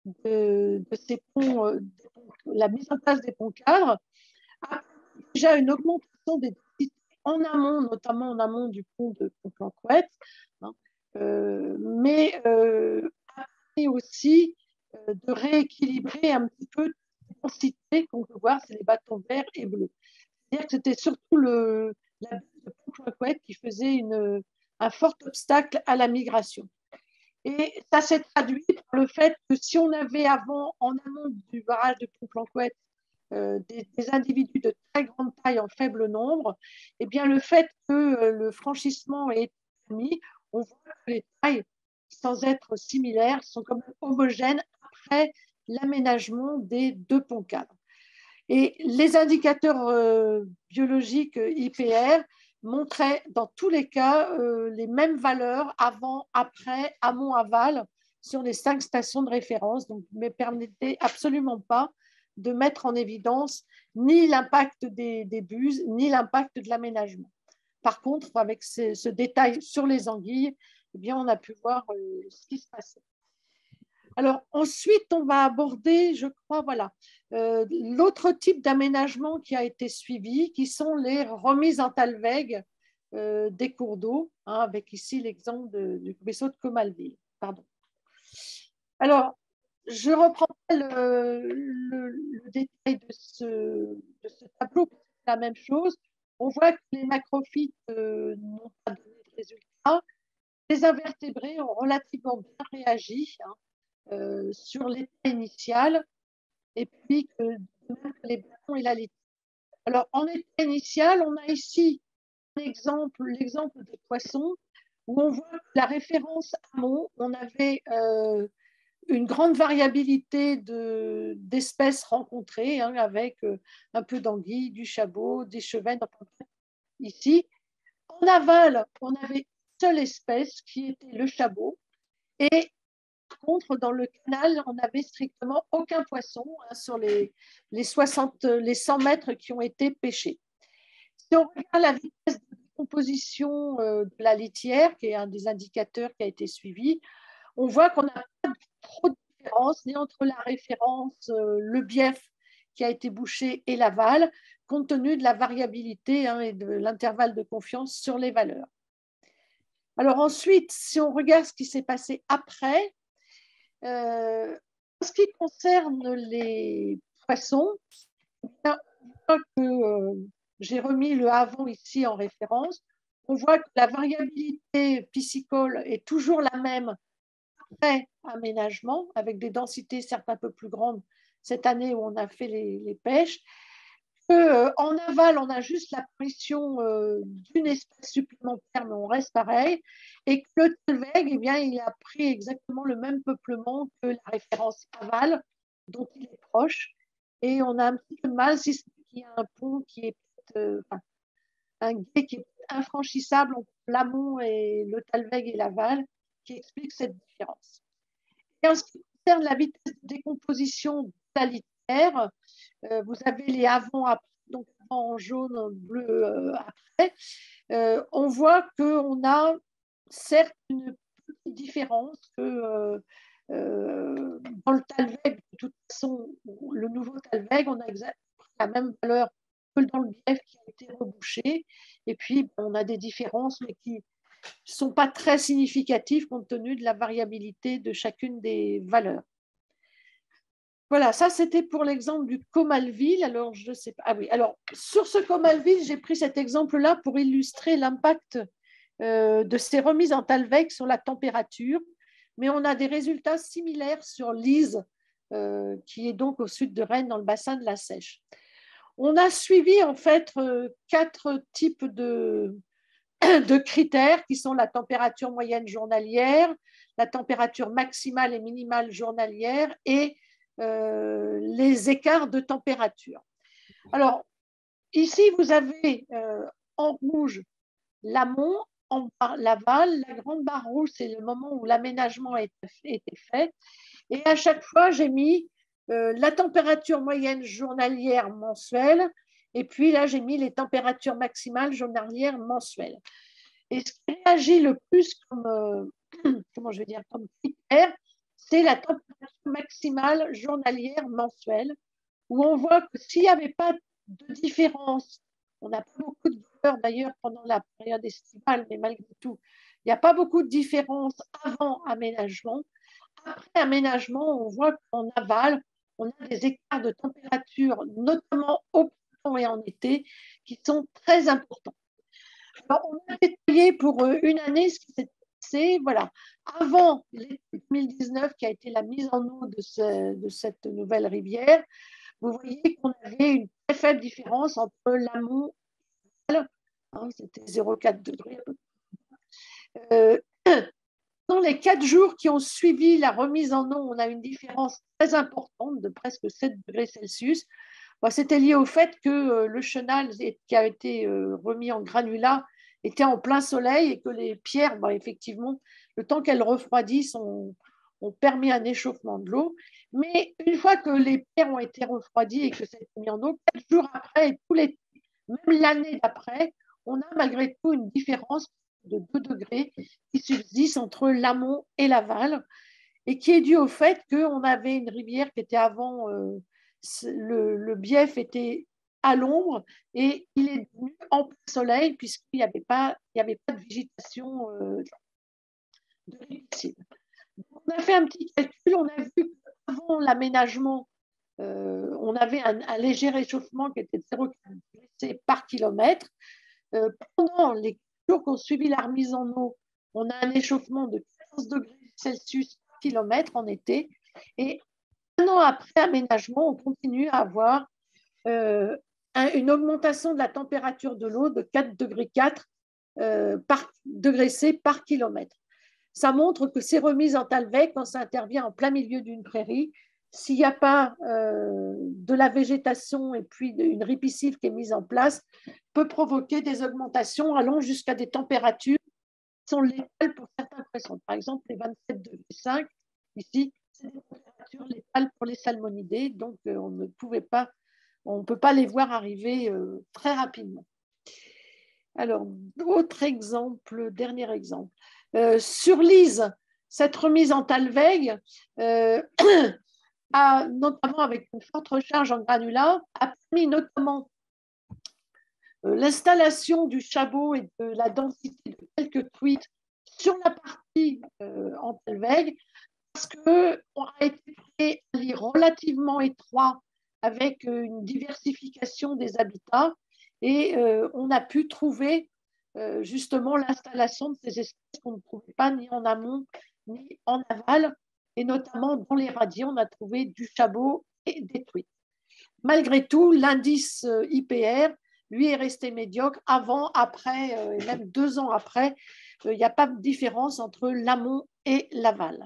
de, de ces ponts, euh, la mise en place des ponts cadres, a déjà une augmentation des densités en amont, notamment en amont du pont de Pont-Planquette, hein, euh, mais euh, a permis aussi euh, de rééquilibrer un petit peu les densités qu'on peut voir, c'est les bâtons verts et bleus. C'est-à-dire que c'était surtout le, la baie de Pont-Planquette qui faisait une, un fort obstacle à la migration. Et ça s'est traduit par le fait que si on avait avant, en amont du barrage de Pont-Planquette, Euh, des, des individus de très grande taille en faible nombre, eh bien, le fait que euh, le franchissement est permis, on voit que les tailles, sans être similaires, sont quand même homogènes après l'aménagement des deux ponts cadres. Et les indicateurs euh, biologiques euh, I P R montraient dans tous les cas euh, les mêmes valeurs avant, après, amont, aval sur les cinq stations de référence, donc ne permettaient absolument pas de mettre en évidence ni l'impact des, des buses, ni l'impact de l'aménagement. Par contre, avec ce, ce détail sur les anguilles, eh bien, on a pu voir euh, ce qui se passait. Alors, ensuite, on va aborder, je crois, voilà, euh, l'autre type d'aménagement qui a été suivi, qui sont les remises en talweg euh, des cours d'eau, hein, avec ici l'exemple du ruisseau de Comalville. Pardon. Alors, je ne reprends pas le, le, le détail de ce, de ce tableau, c'est la même chose. On voit que les macrophytes euh, n'ont pas donné de résultat. Les invertébrés ont relativement bien réagi hein, euh, sur l'état initial, et puis que, même que les bâtons et la litière. Alors, en état initial, on a ici un exemple, l'exemple des poissons, où on voit que la référence amont, on avait euh, une grande variabilité de, d'espèces rencontrées, hein, avec euh, un peu d'anguilles, du chabot, des chevennes. Ici, en aval, on avait une seule espèce qui était le chabot, et par contre, dans le canal, on n'avait strictement aucun poisson hein, sur les, les, soixante, les cent mètres qui ont été pêchés. Si on regarde la vitesse de décomposition euh, de la litière, qui est un des indicateurs qui a été suivi, on voit qu'on n'a pas trop de différence ni entre la référence, euh, le bief qui a été bouché et l'aval, compte tenu de la variabilité hein, et de l'intervalle de confiance sur les valeurs. Alors ensuite, si on regarde ce qui s'est passé après, euh, en ce qui concerne les poissons, on voit que euh, j'ai remis le avant ici en référence. On voit que la variabilité piscicole est toujours la même après aménagement, avec des densités certes un peu plus grandes cette année où on a fait les, les pêches. Que, euh, en aval, on a juste l'apparition euh, d'une espèce supplémentaire, mais on reste pareil. Et que le Talweg, eh bien, il a pris exactement le même peuplement que la référence aval, dont il est proche. Et on a un petit peu de mal si il y a un pont qui est euh, enfin, un gué qui est infranchissable entre l'amont et le Talweg et l'aval, qui explique cette différence. Et en ce qui concerne la vitesse de décomposition de la litière, euh, vous avez les avant après, donc avant en jaune, en bleu euh, après. Euh, on voit qu'on a certes une petite différence que euh, euh, dans le Talweg, de toute façon, le nouveau Talweg, on a exactement la même valeur que dans le bief qui a été rebouché. Et puis, on a des différences, mais qui ne sont pas très significatives compte tenu de la variabilité de chacune des valeurs. Voilà, ça c'était pour l'exemple du Comalville. Alors, je sais pas. Ah oui, alors sur ce Comalville, j'ai pris cet exemple-là pour illustrer l'impact euh, de ces remises en Talweg sur la température. Mais on a des résultats similaires sur l'Ise, euh, qui est donc au sud de Rennes, dans le bassin de la Seiche. On a suivi en fait euh, quatre types de, de critères qui sont la température moyenne journalière, la température maximale et minimale journalière et euh, les écarts de température. Alors, ici, vous avez euh, en rouge l'amont, en bas l'aval. La grande barre rouge, c'est le moment où l'aménagement a été fait. Et à chaque fois, j'ai mis euh, la température moyenne journalière mensuelle. Et puis là, j'ai mis les températures maximales journalières mensuelles. Et ce qui réagit le plus comme, euh, comment je vais dire, comme critère, c'est la température maximale journalière mensuelle, où on voit que s'il n'y avait pas de différence, on n'a pas beaucoup de valeurs d'ailleurs pendant la période estivale, mais malgré tout, il n'y a pas beaucoup de différence avant aménagement. Après aménagement, on voit qu'en aval, on a des écarts de température, notamment au printemps et en été, qui sont très importants. Alors, on a détaillé pour une année ce qui s'est passé. Voilà. Avant l'été deux mille dix-neuf, qui a été la mise en eau de, ce, de cette nouvelle rivière, vous voyez qu'on avait une très faible différence entre l'amont et l'aval. Hein, c'était zéro virgule quatre degrés. Euh, dans les quatre jours qui ont suivi la remise en eau, on a une différence très importante de presque sept degrés Celsius. Bon, c'était lié au fait que euh, le chenal qui a été euh, remis en granulat était en plein soleil et que les pierres, bah, effectivement, le temps qu'elles refroidissent, ont, ont permis un échauffement de l'eau. Mais une fois que les pierres ont été refroidies et que ça a été mis en eau, quelques jours après, et tous les, même l'année d'après, on a malgré tout une différence de deux degrés qui subsiste entre l'amont et l'aval et qui est due au fait qu'on avait une rivière qui était avant, euh, le, le bief était à l'ombre et il est devenu en plein soleil puisqu'il n'y avait pas, il n'y avait pas de végétation euh, de rivière. On On a fait un petit calcul, on a vu qu'avant l'aménagement, euh, on avait un, un léger réchauffement qui était de zéro virgule quatre degrés par kilomètre. Euh, pendant les jours qui ont suivi la remise en eau, on a un échauffement de quinze degrés Celsius par kilomètre en été. Et un an après aménagement, on continue à avoir euh, un, une augmentation de la température de l'eau de quatre degrés quatre euh, par degré C par kilomètre. Ça montre que ces remises en Thalweg, quand ça intervient en plein milieu d'une prairie, s'il n'y a pas euh, de la végétation et puis une ripisylve qui est mise en place, peut provoquer des augmentations allant jusqu'à des températures qui sont létales pour certains poissons. Par exemple, les vingt-sept degrés cinq, ici, c'est des températures létales pour les salmonidés, donc euh, on ne pouvait pas, on ne peut pas les voir arriver euh, très rapidement. Alors, autre exemple, dernier exemple. Euh, sur Lise, cette remise en Thalweg, euh, a, notamment avec une forte recharge en granulat, a permis notamment euh, l'installation du chabot et de la densité de quelques truites sur la partie euh, en Thalweg, parce qu'on a été créé un lit relativement étroit avec une diversification des habitats et euh, on a pu trouver euh, justement l'installation de ces espèces qu'on ne trouvait pas ni en amont ni en aval, et notamment dans les radiers, on a trouvé du chabot et des truites. Malgré tout, l'indice I P R, lui, est resté médiocre avant, après, euh, et même deux ans après. Il euh, n'y a pas de différence entre l'amont et l'aval.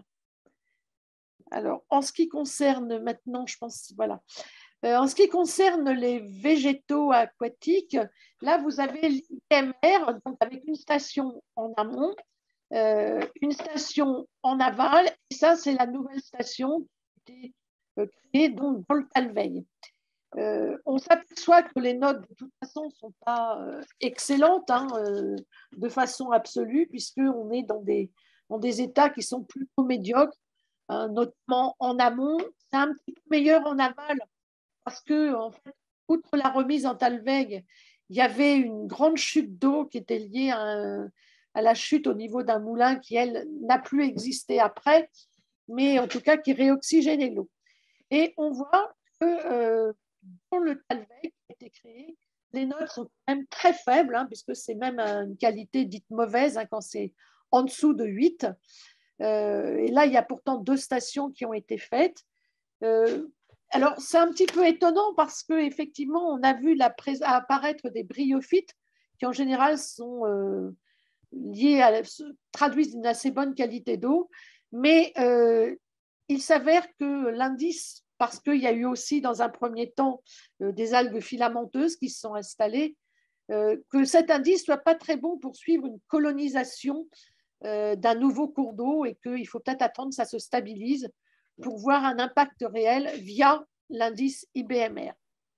Alors, en ce qui concerne maintenant, je pense, voilà. Euh, en ce qui concerne les végétaux aquatiques, là, vous avez l'I M R, donc avec une station en amont, euh, une station en aval, et ça, c'est la nouvelle station qui a été euh, créée donc, dans le Thalweg. Euh, on s'aperçoit que les notes, de toute façon, ne sont pas euh, excellentes hein, euh, de façon absolue, puisqu'on est dans des, dans des états qui sont plutôt médiocres, hein, notamment en amont. C'est un petit peu meilleur en aval, parce que, en fait, outre la remise en Thalweg, il y avait une grande chute d'eau qui était liée à, un, à la chute au niveau d'un moulin qui, elle, n'a plus existé après, mais en tout cas qui réoxygénait l'eau. Et on voit que euh, dans le Thalweg qui a été créé, les notes sont quand même très faibles, hein, puisque c'est même une qualité dite mauvaise hein, quand c'est en dessous de huit. Euh, et là, il y a pourtant deux stations qui ont été faites. Euh, alors, c'est un petit peu étonnant parce qu'effectivement, on a vu la pré- apparaître des bryophytes qui, en général, sont euh, liés à, traduisent une assez bonne qualité d'eau. Mais euh, il s'avère que l'indice, parce qu'il y a eu aussi, dans un premier temps, euh, des algues filamenteuses qui se sont installées, euh, que cet indice ne soit pas très bon pour suivre une colonisation euh, d'un nouveau cours d'eau et qu'il faut peut-être attendre que ça se stabilise pour voir un impact réel via l'indice I B M R.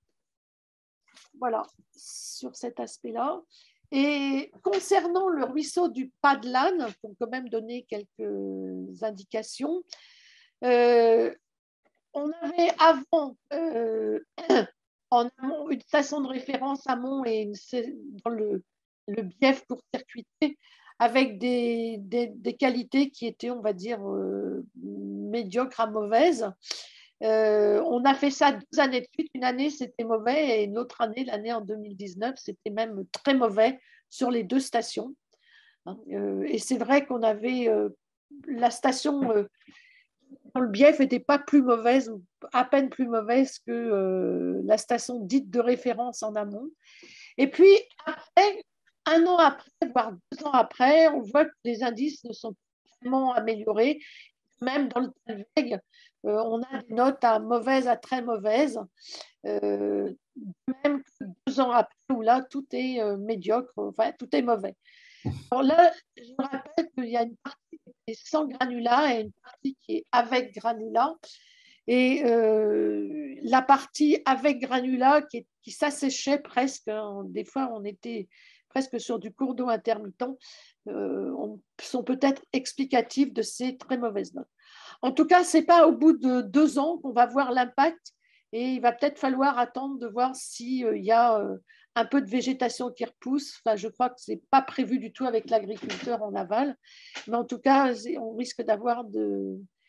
Voilà, sur cet aspect-là. Et concernant le ruisseau du Pas-de-l'Âne, pour quand même donner quelques indications, euh, on avait avant euh, en amont une station de référence amont et une, dans le, le bief court-circuité avec des, des, des qualités qui étaient, on va dire, euh, médiocres à mauvaises. Euh, on a fait ça deux années de suite. Une année, c'était mauvais et une autre année, l'année en deux mille dix-neuf, c'était même très mauvais sur les deux stations. Euh, et c'est vrai qu'on avait euh, la station euh, dans le bief n'était pas plus mauvaise ou à peine plus mauvaise que euh, la station dite de référence en amont. Et puis, après, un an après, voire deux ans après, on voit que les indices ne sont pas vraiment améliorés. Même dans le Thalweg, euh, on a des notes à mauvaise à très mauvaise. Euh, même que deux ans après, où là, tout est euh, médiocre, enfin, tout est mauvais. Alors là, je me rappelle qu'il y a une partie qui est sans granulat et une partie qui est avec granulat. Et euh, la partie avec granulat qui, qui s'asséchait presque, hein, des fois on était presque sur du cours d'eau intermittent, euh, on, sont peut-être explicatifs de ces très mauvaises notes. En tout cas, ce n'est pas au bout de deux ans qu'on va voir l'impact et il va peut-être falloir attendre de voir s'il euh, y a euh, un peu de végétation qui repousse. Enfin, je crois que ce n'est pas prévu du tout avec l'agriculteur en aval, mais en tout cas, on risque d'avoir de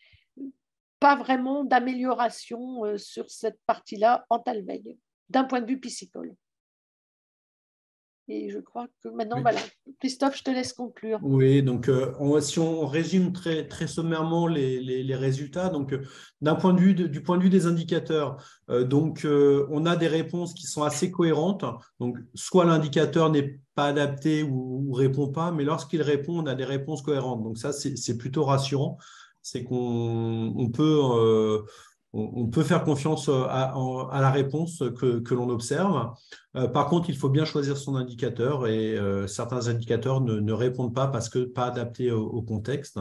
pas vraiment d'amélioration euh, sur cette partie-là en Talveille, d'un point de vue piscicole. Et je crois que maintenant, Oui. voilà. Christophe, je te laisse conclure. Oui, donc euh, on, si on résume très, très sommairement les, les, les résultats, donc euh, d'un point de vue de, du point de vue des indicateurs, euh, donc euh, on a des réponses qui sont assez cohérentes. Donc soit l'indicateur n'est pas adapté ou, ou répond pas, mais lorsqu'il répond, on a des réponses cohérentes. Donc ça, c'est plutôt rassurant. C'est qu'on on peut euh, on peut faire confiance à, à la réponse que, que l'on observe. Euh, par contre, il faut bien choisir son indicateur et euh, certains indicateurs ne, ne répondent pas parce que pas adaptés au, au contexte.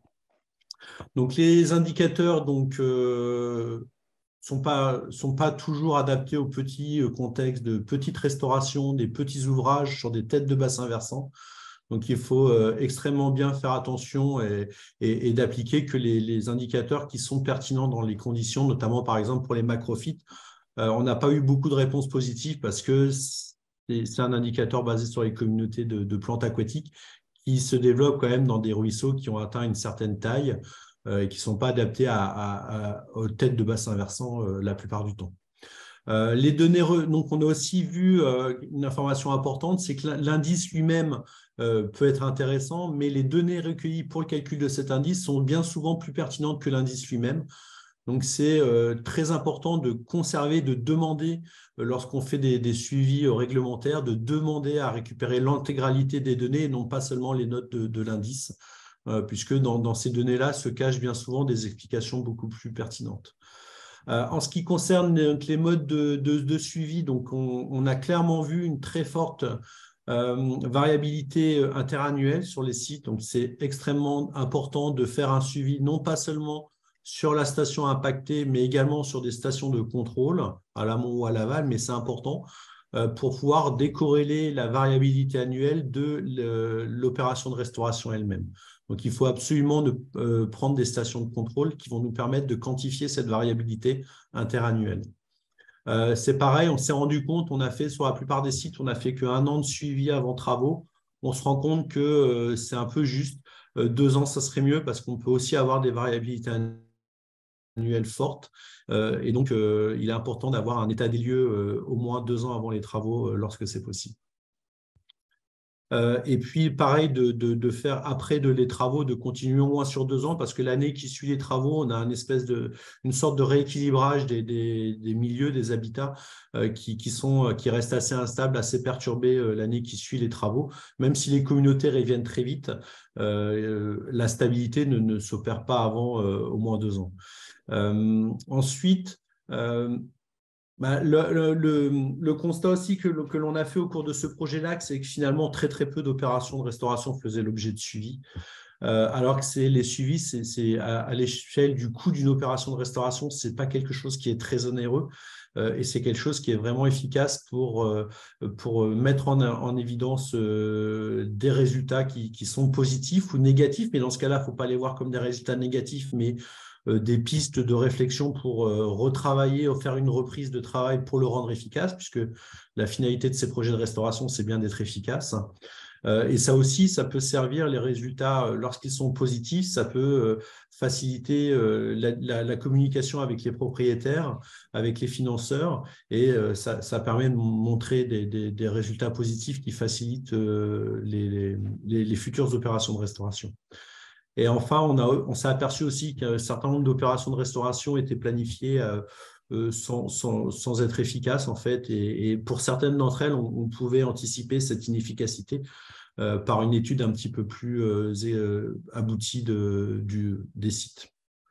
Donc, les indicateurs donc, euh, sont pas, sont pas toujours adaptés au petit contexte de petites restaurations, des petits ouvrages sur des têtes de bassin versant. Donc, il faut euh, extrêmement bien faire attention et, et, et d'appliquer que les, les indicateurs qui sont pertinents dans les conditions, notamment par exemple pour les macrophytes. Euh, on n'a pas eu beaucoup de réponses positives parce que c'est un indicateur basé sur les communautés de, de plantes aquatiques qui se développent quand même dans des ruisseaux qui ont atteint une certaine taille euh, et qui ne sont pas adaptés à, à, à, aux têtes de bassin versant euh, la plupart du temps. Euh, les données, donc on a aussi vu euh, une information importante, c'est que l'indice lui-même euh, peut être intéressant, mais les données recueillies pour le calcul de cet indice sont bien souvent plus pertinentes que l'indice lui-même. Donc, c'est euh, très important de conserver, de demander, euh, lorsqu'on fait des, des suivis euh, réglementaires, de demander à récupérer l'intégralité des données et non pas seulement les notes de, de l'indice, euh, puisque dans, dans ces données-là se cachent bien souvent des explications beaucoup plus pertinentes. Euh, en ce qui concerne donc, les modes de, de, de suivi, donc on, on a clairement vu une très forte euh, variabilité interannuelle sur les sites. Donc, c'est extrêmement important de faire un suivi, non pas seulement sur la station impactée, mais également sur des stations de contrôle, à l'amont ou à l'aval, mais c'est important euh, pour pouvoir décorréler la variabilité annuelle de l'opération de restauration elle-même. Donc, il faut absolument de, euh, prendre des stations de contrôle qui vont nous permettre de quantifier cette variabilité interannuelle. Euh, c'est pareil, on s'est rendu compte, on a fait sur la plupart des sites, on n'a fait qu'un an de suivi avant travaux. On se rend compte que euh, c'est un peu juste. Euh, deux ans, ça serait mieux parce qu'on peut aussi avoir des variabilités annuelles fortes. Euh, et donc, euh, il est important d'avoir un état des lieux euh, au moins deux ans avant les travaux euh, lorsque c'est possible. Euh, et puis, pareil, de, de, de faire après de les travaux, de continuer au moins sur deux ans, parce que l'année qui suit les travaux, on a une espèce de, une sorte de rééquilibrage des, des, des milieux, des habitats euh, qui, qui, sont, qui restent assez instables, assez perturbés euh, l'année qui suit les travaux. Même si les communautés reviennent très vite, euh, la stabilité ne, ne s'opère pas avant euh, au moins deux ans. Euh, ensuite, euh, bah, le, le, le, le constat aussi que, que l'on a fait au cours de ce projet-là, c'est que finalement, très très peu d'opérations de restauration faisaient l'objet de suivi. Euh, alors que c'est les suivis, c'est à, à l'échelle du coût d'une opération de restauration, ce n'est pas quelque chose qui est très onéreux euh, et c'est quelque chose qui est vraiment efficace pour, euh, pour mettre en, en évidence euh, des résultats qui, qui sont positifs ou négatifs. Mais dans ce cas-là, il ne faut pas les voir comme des résultats négatifs, mais euh, des pistes de réflexion pour euh, retravailler ou faire une reprise de travail pour le rendre efficace, puisque la finalité de ces projets de restauration, c'est bien d'être efficace. Euh, et ça aussi, ça peut servir les résultats, euh, lorsqu'ils sont positifs, ça peut euh, faciliter euh, la, la, la communication avec les propriétaires, avec les financeurs, et euh, ça, ça permet de montrer des, des, des résultats positifs qui facilitent euh, les, les, les futures opérations de restauration. Et enfin, on, a, on s'est aperçu aussi qu'un certain nombre d'opérations de restauration étaient planifiées euh, euh, sans, sans, sans être efficaces, en fait. Et, et pour certaines d'entre elles, on, on pouvait anticiper cette inefficacité euh, par une étude un petit peu plus euh, aboutie de, du, des sites.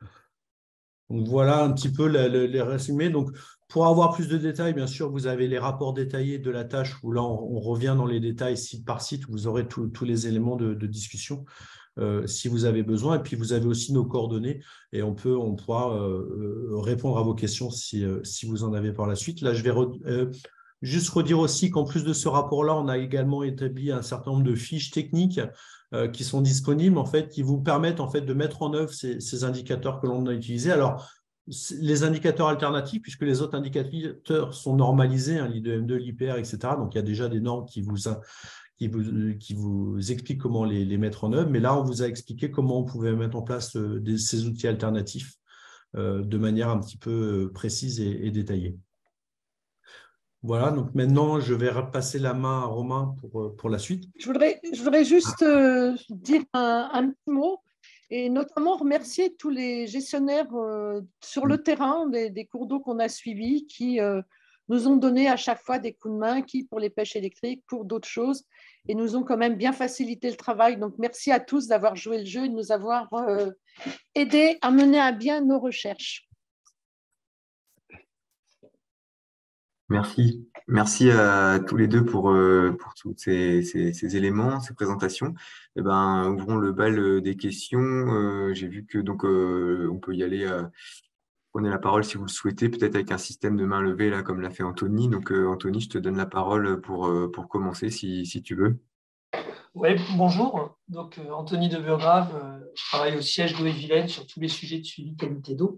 Donc, voilà un petit peu la, la, les résumés. Donc, pour avoir plus de détails, bien sûr, vous avez les rapports détaillés de la tâche où là, on, on revient dans les détails site par site, où vous aurez tous les éléments de, de discussion. Euh, si vous avez besoin. Et puis, vous avez aussi nos coordonnées et on, peut, on pourra euh, répondre à vos questions si, euh, si vous en avez par la suite. Là, je vais re, euh, juste redire aussi qu'en plus de ce rapport-là, on a également établi un certain nombre de fiches techniques euh, qui sont disponibles, en fait, qui vous permettent en fait, de mettre en œuvre ces, ces indicateurs que l'on a utilisés. Alors, les indicateurs alternatifs, puisque les autres indicateurs sont normalisés, hein, l'I deux M deux, l'I P R, et cetera. Donc, il y a déjà des normes qui vous... Qui vous, qui vous explique comment les, les mettre en œuvre. Mais là, on vous a expliqué comment on pouvait mettre en place euh, des, ces outils alternatifs euh, de manière un petit peu précise et, et détaillée. Voilà, donc maintenant, je vais repasser la main à Romain pour, pour la suite. Je voudrais, je voudrais juste euh, dire un, un petit mot et notamment remercier tous les gestionnaires euh, sur le terrain des, des cours d'eau qu'on a suivis qui euh, nous ont donné à chaque fois des coups de main, qui pour les pêches électriques, pour d'autres choses, et nous ont quand même bien facilité le travail. Donc merci à tous d'avoir joué le jeu et de nous avoir euh, aidés à mener à bien nos recherches. Merci. Merci à tous les deux pour, euh, pour tous ces, ces, ces éléments, ces présentations. Eh ben, ouvrons le bal des questions. Euh, j'ai vu que donc euh, on peut y aller. Euh, prenez la parole si vous le souhaitez, peut-être avec un système de main levée là, comme l'a fait Anthony. Donc euh, Anthony, je te donne la parole pour, euh, pour commencer si, si tu veux. Oui, bonjour. Donc euh, Anthony de Burgrave, euh, je travaille au siège d'Eau et Vilaine sur tous les sujets de suivi qualité d'eau.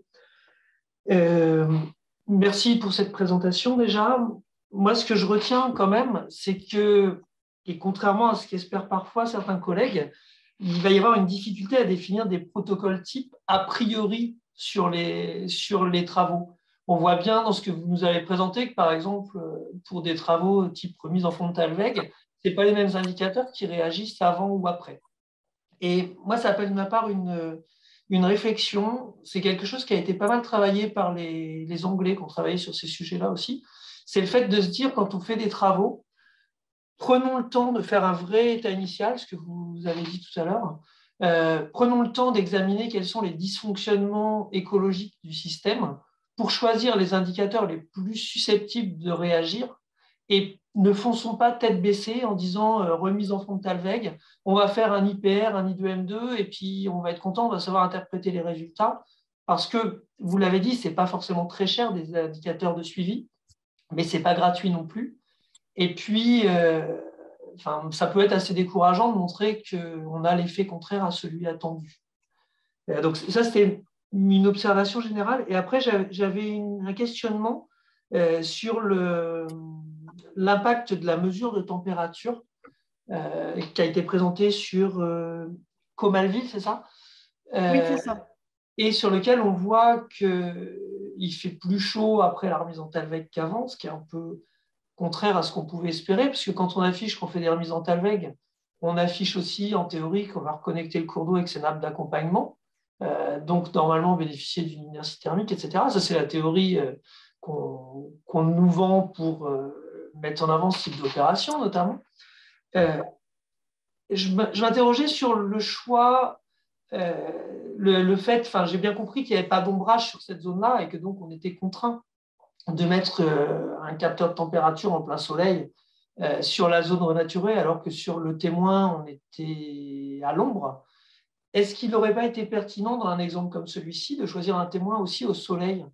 Euh, merci pour cette présentation déjà. Moi, ce que je retiens quand même, c'est que, et contrairement à ce qu'espèrent parfois certains collègues, il va y avoir une difficulté à définir des protocoles types a priori sur les, sur les travaux. On voit bien dans ce que vous nous avez présenté que, par exemple, pour des travaux type remise en fond de Talweg, ce n'est pas les mêmes indicateurs qui réagissent avant ou après. Et moi, ça appelle de ma part une, une réflexion. C'est quelque chose qui a été pas mal travaillé par les, les Anglais qui ont travaillé sur ces sujets-là aussi. C'est le fait de se dire, quand on fait des travaux, prenons le temps de faire un vrai état initial, ce que vous avez dit tout à l'heure. Euh, prenons le temps d'examiner quels sont les dysfonctionnements écologiques du système pour choisir les indicateurs les plus susceptibles de réagir et ne fonçons pas tête baissée en disant euh, remise en fond de Talweg, on va faire un I P R, un I deux M deux et puis on va être content, on va savoir interpréter les résultats parce que, vous l'avez dit, ce n'est pas forcément très cher des indicateurs de suivi, mais ce n'est pas gratuit non plus. Et puis, euh, enfin, ça peut être assez décourageant de montrer qu'on a l'effet contraire à celui attendu. Euh, donc ça, c'était une observation générale. Et après, j'avais un questionnement euh, sur l'impact de la mesure de température euh, qui a été présentée sur euh, Comalville, c'est ça euh, Oui, c'est ça. Et sur lequel on voit qu'il fait plus chaud après la remise en Talweg qu'avant, ce qui est un peu contraire à ce qu'on pouvait espérer, parce que quand on affiche qu'on fait des remises en Talweg, on affiche aussi en théorie qu'on va reconnecter le cours d'eau avec ses nappes d'accompagnement, euh, donc normalement bénéficier d'une inertie thermique, et cetera. Ça, c'est la théorie euh, qu'on qu'on nous vend pour euh, mettre en avant ce type d'opération, notamment. Euh, je m'interrogeais sur le choix, euh, le, le fait, enfin, j'ai bien compris qu'il n'y avait pas d'ombrage sur cette zone-là et que donc on était contraint de mettre euh, un capteur de température en plein soleil euh, sur la zone renaturée, alors que sur le témoin, on était à l'ombre. Est-ce qu'il n'aurait pas été pertinent, dans un exemple comme celui-ci, de choisir un témoin aussi au soleil?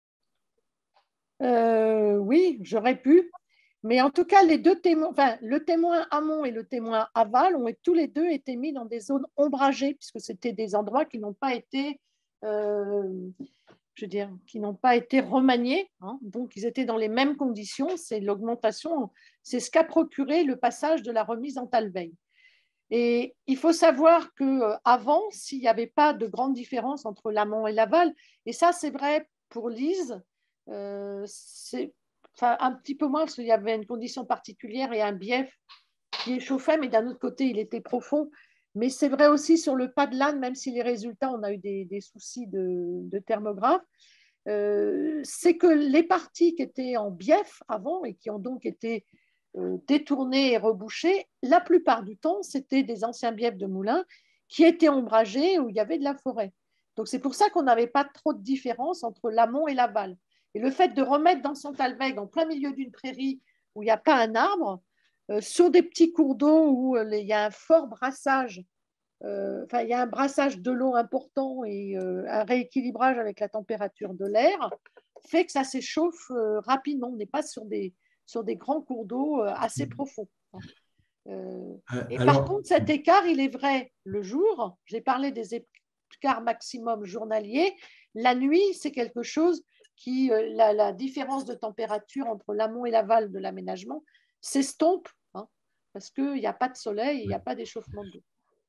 euh, Oui, j'aurais pu. Mais en tout cas, les deux témoins, enfin, le témoin amont et le témoin aval ont tous les deux été mis dans des zones ombragées, puisque c'était des endroits qui n'ont pas été, euh, je veux dire, qui n'ont pas été remaniés. Hein. Donc, ils étaient dans les mêmes conditions. C'est l'augmentation, c'est ce qu'a procuré le passage de la remise en Talweg. Et il faut savoir qu'avant, s'il n'y avait pas de grande différence entre l'amont et l'aval, et ça, c'est vrai pour Lise, euh, c'est enfin, un petit peu moins parce qu'il y avait une condition particulière et un bief qui échauffait, mais d'un autre côté, il était profond. Mais c'est vrai aussi sur le pas de l'âne, même si les résultats, on a eu des, des soucis de, de thermographe, euh, c'est que les parties qui étaient en bief avant et qui ont donc été euh, détournées et rebouchées, la plupart du temps, c'était des anciens biefs de moulins qui étaient ombragés où il y avait de la forêt. Donc c'est pour ça qu'on n'avait pas trop de différence entre l'amont et l'aval. Et le fait de remettre dans son Talweg en plein milieu d'une prairie où il n'y a pas un arbre, euh, sur des petits cours d'eau où euh, il y a un fort brassage, euh, enfin, il y a un brassage de l'eau important et euh, un rééquilibrage avec la température de l'air, fait que ça s'échauffe euh, rapidement. On n'est pas sur des, sur des grands cours d'eau euh, assez profonds. Euh, et Alors, par contre, cet écart, il est vrai le jour. J'ai parlé des écarts maximum journaliers. La nuit, c'est quelque chose qui, euh, la, la différence de température entre l'amont et l'aval de l'aménagement s'estompe, hein, parce qu'il n'y a pas de soleil, il n'y a pas d'échauffement de l'eau.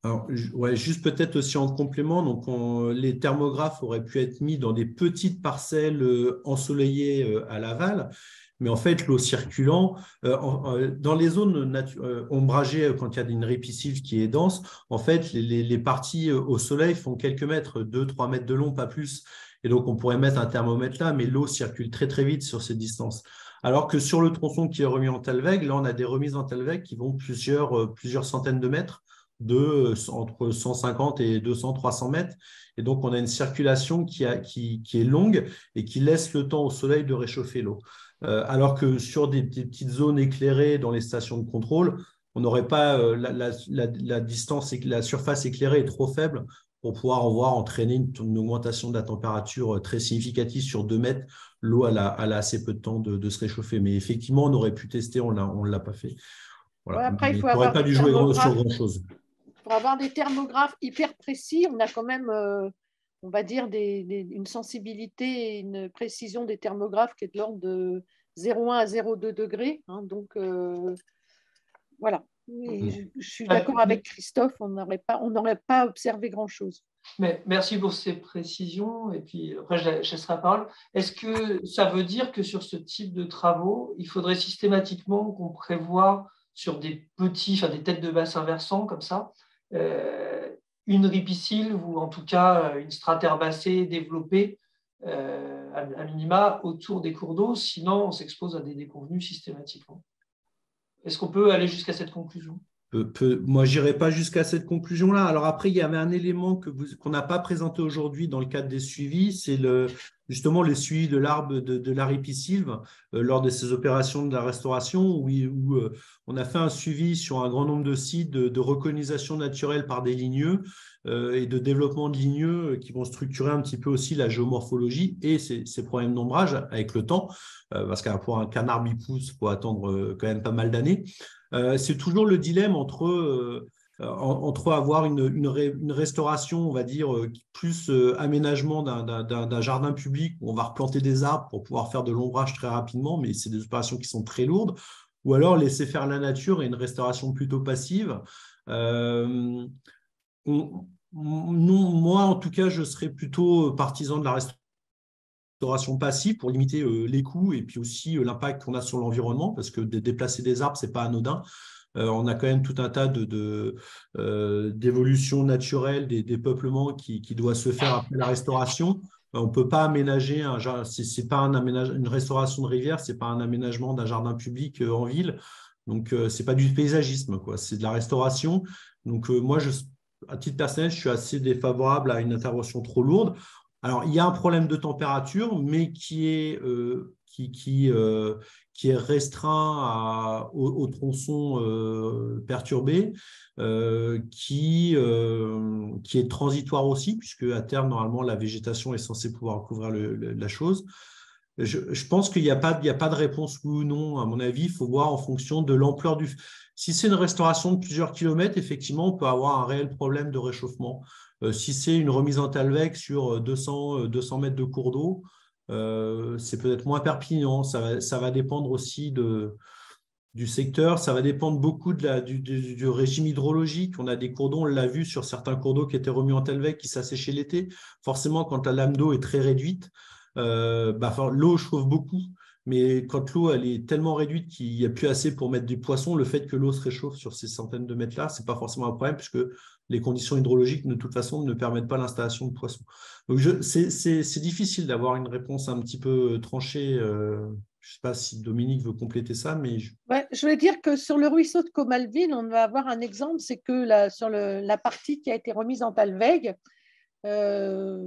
Alors, ouais, juste peut-être aussi en complément, donc on, les thermographes auraient pu être mis dans des petites parcelles euh, ensoleillées euh, à l'aval, mais en fait, l'eau circulant, euh, en, euh, dans les zones euh, ombragées, euh, quand il y a une ripisylve qui est dense, en fait, les, les, les parties euh, au soleil font quelques mètres, deux trois mètres de long, pas plus. Et donc, on pourrait mettre un thermomètre là, mais l'eau circule très, très vite sur ces distances. Alors que sur le tronçon qui est remis en Talweg, là, on a des remises en Talweg qui vont plusieurs, euh, plusieurs centaines de mètres de entre cent cinquante et deux cents, trois cents mètres. Et donc, on a une circulation qui, a, qui, qui est longue et qui laisse le temps au soleil de réchauffer l'eau. Euh, alors que sur des, des petites zones éclairées dans les stations de contrôle, on n'aurait pas euh, la, la, la, la distance, la surface éclairée est trop faible pour pouvoir voir entraîner une, une augmentation de la température très significative sur deux mètres. L'eau, elle a, elle a assez peu de temps de, de se réchauffer. Mais effectivement, on aurait pu tester, on ne l'a pas fait. Voilà. Ouais, après, il faut on n'aurait avoir pas des dû jouer sur thermographes. grand-chose. Pour avoir des thermographes hyper précis, on a quand même, euh, on va dire, des, des, une sensibilité et une précision des thermographes qui est de l'ordre de zéro virgule un à zéro virgule deux degrés. Hein, donc, euh, voilà. Et je, je suis d'accord avec Christophe, on n'aurait pas, on n'aurait pas observé grand-chose. Mais merci pour ces précisions. Et puis après, je laisserai la parole. Est-ce que ça veut dire que sur ce type de travaux, il faudrait systématiquement qu'on prévoie sur des petits, enfin des têtes de bassin versants comme ça, euh, une ripisylve ou en tout cas une strate herbacée développée euh, à minima autour des cours d'eau, sinon on s'expose à des déconvenues systématiquement. Est-ce qu'on peut aller jusqu'à cette conclusion ? Peu, peu, moi, je n'irai pas jusqu'à cette conclusion-là. Alors après, il y avait un élément que vous, qu'on n'a pas présenté aujourd'hui dans le cadre des suivis, c'est le, justement le suivi de l'arbre de, de la ripisylve euh, lors de ces opérations de la restauration, où, où euh, on a fait un suivi sur un grand nombre de sites de, de recolonisation naturelle par des ligneux euh, et de développement de ligneux qui vont structurer un petit peu aussi la géomorphologie et ces, ces problèmes d'ombrage avec le temps, euh, parce qu'un pour un canard bipousse, il faut attendre euh, quand même pas mal d'années. Euh, c'est toujours le dilemme entre, euh, entre avoir une, une, ré, une restauration, on va dire, plus euh, aménagement d'un, d'un, d'un jardin public où on va replanter des arbres pour pouvoir faire de l'ombrage très rapidement, mais c'est des opérations qui sont très lourdes, ou alors laisser faire la nature et une restauration plutôt passive. Euh, on, non, moi, en tout cas, je serais plutôt partisan de la restauration restauration passive pour limiter euh, les coûts et puis aussi euh, l'impact qu'on a sur l'environnement, parce que de déplacer des arbres, ce n'est pas anodin. Euh, on a quand même tout un tas de, de, euh, d'évolutions naturelles, des, des peuplements qui, qui doivent se faire après la restauration. On ne peut pas aménager, un, c'est, c'est pas un aménage, une restauration de rivière, ce n'est pas un aménagement d'un jardin public euh, en ville. Donc, euh, ce n'est pas du paysagisme, quoi. C'est de la restauration. Donc, euh, moi, je, à titre personnel, je suis assez défavorable à une intervention trop lourde. Alors, il y a un problème de température, mais qui est, euh, qui, qui, euh, qui est restreint à, au, au tronçon euh, perturbé, euh, qui, euh, qui est transitoire aussi, puisque à terme, normalement, la végétation est censée pouvoir couvrir le, le, la chose. Je, je pense qu'il n'y a pas, il n'y a pas de réponse oui ou non. À mon avis, il faut voir en fonction de l'ampleur du… Si c'est une restauration de plusieurs kilomètres, effectivement, on peut avoir un réel problème de réchauffement. Euh, si c'est une remise en Talweg sur deux cents, deux cents mètres de cours d'eau, euh, c'est peut-être moins pertinent. Ça va, ça va dépendre aussi de, du secteur. Ça va dépendre beaucoup de la, du, du, du régime hydrologique. On a des cours d'eau, on l'a vu sur certains cours d'eau qui étaient remis en Talweg, qui s'asséchaient l'été. Forcément, quand la lame d'eau est très réduite, euh, bah, l'eau chauffe beaucoup. Mais quand l'eau elle est tellement réduite qu'il n'y a plus assez pour mettre des poissons, le fait que l'eau se réchauffe sur ces centaines de mètres-là, ce n'est pas forcément un problème puisque les conditions hydrologiques, de toute façon, ne permettent pas l'installation de poissons. Donc, c'est difficile d'avoir une réponse un petit peu tranchée. Euh, je ne sais pas si Dominique veut compléter ça, mais… Je... Ouais, je veux dire que sur le ruisseau de Comalville, on va avoir un exemple, c'est que la, sur le, la partie qui a été remise en Talweg, euh,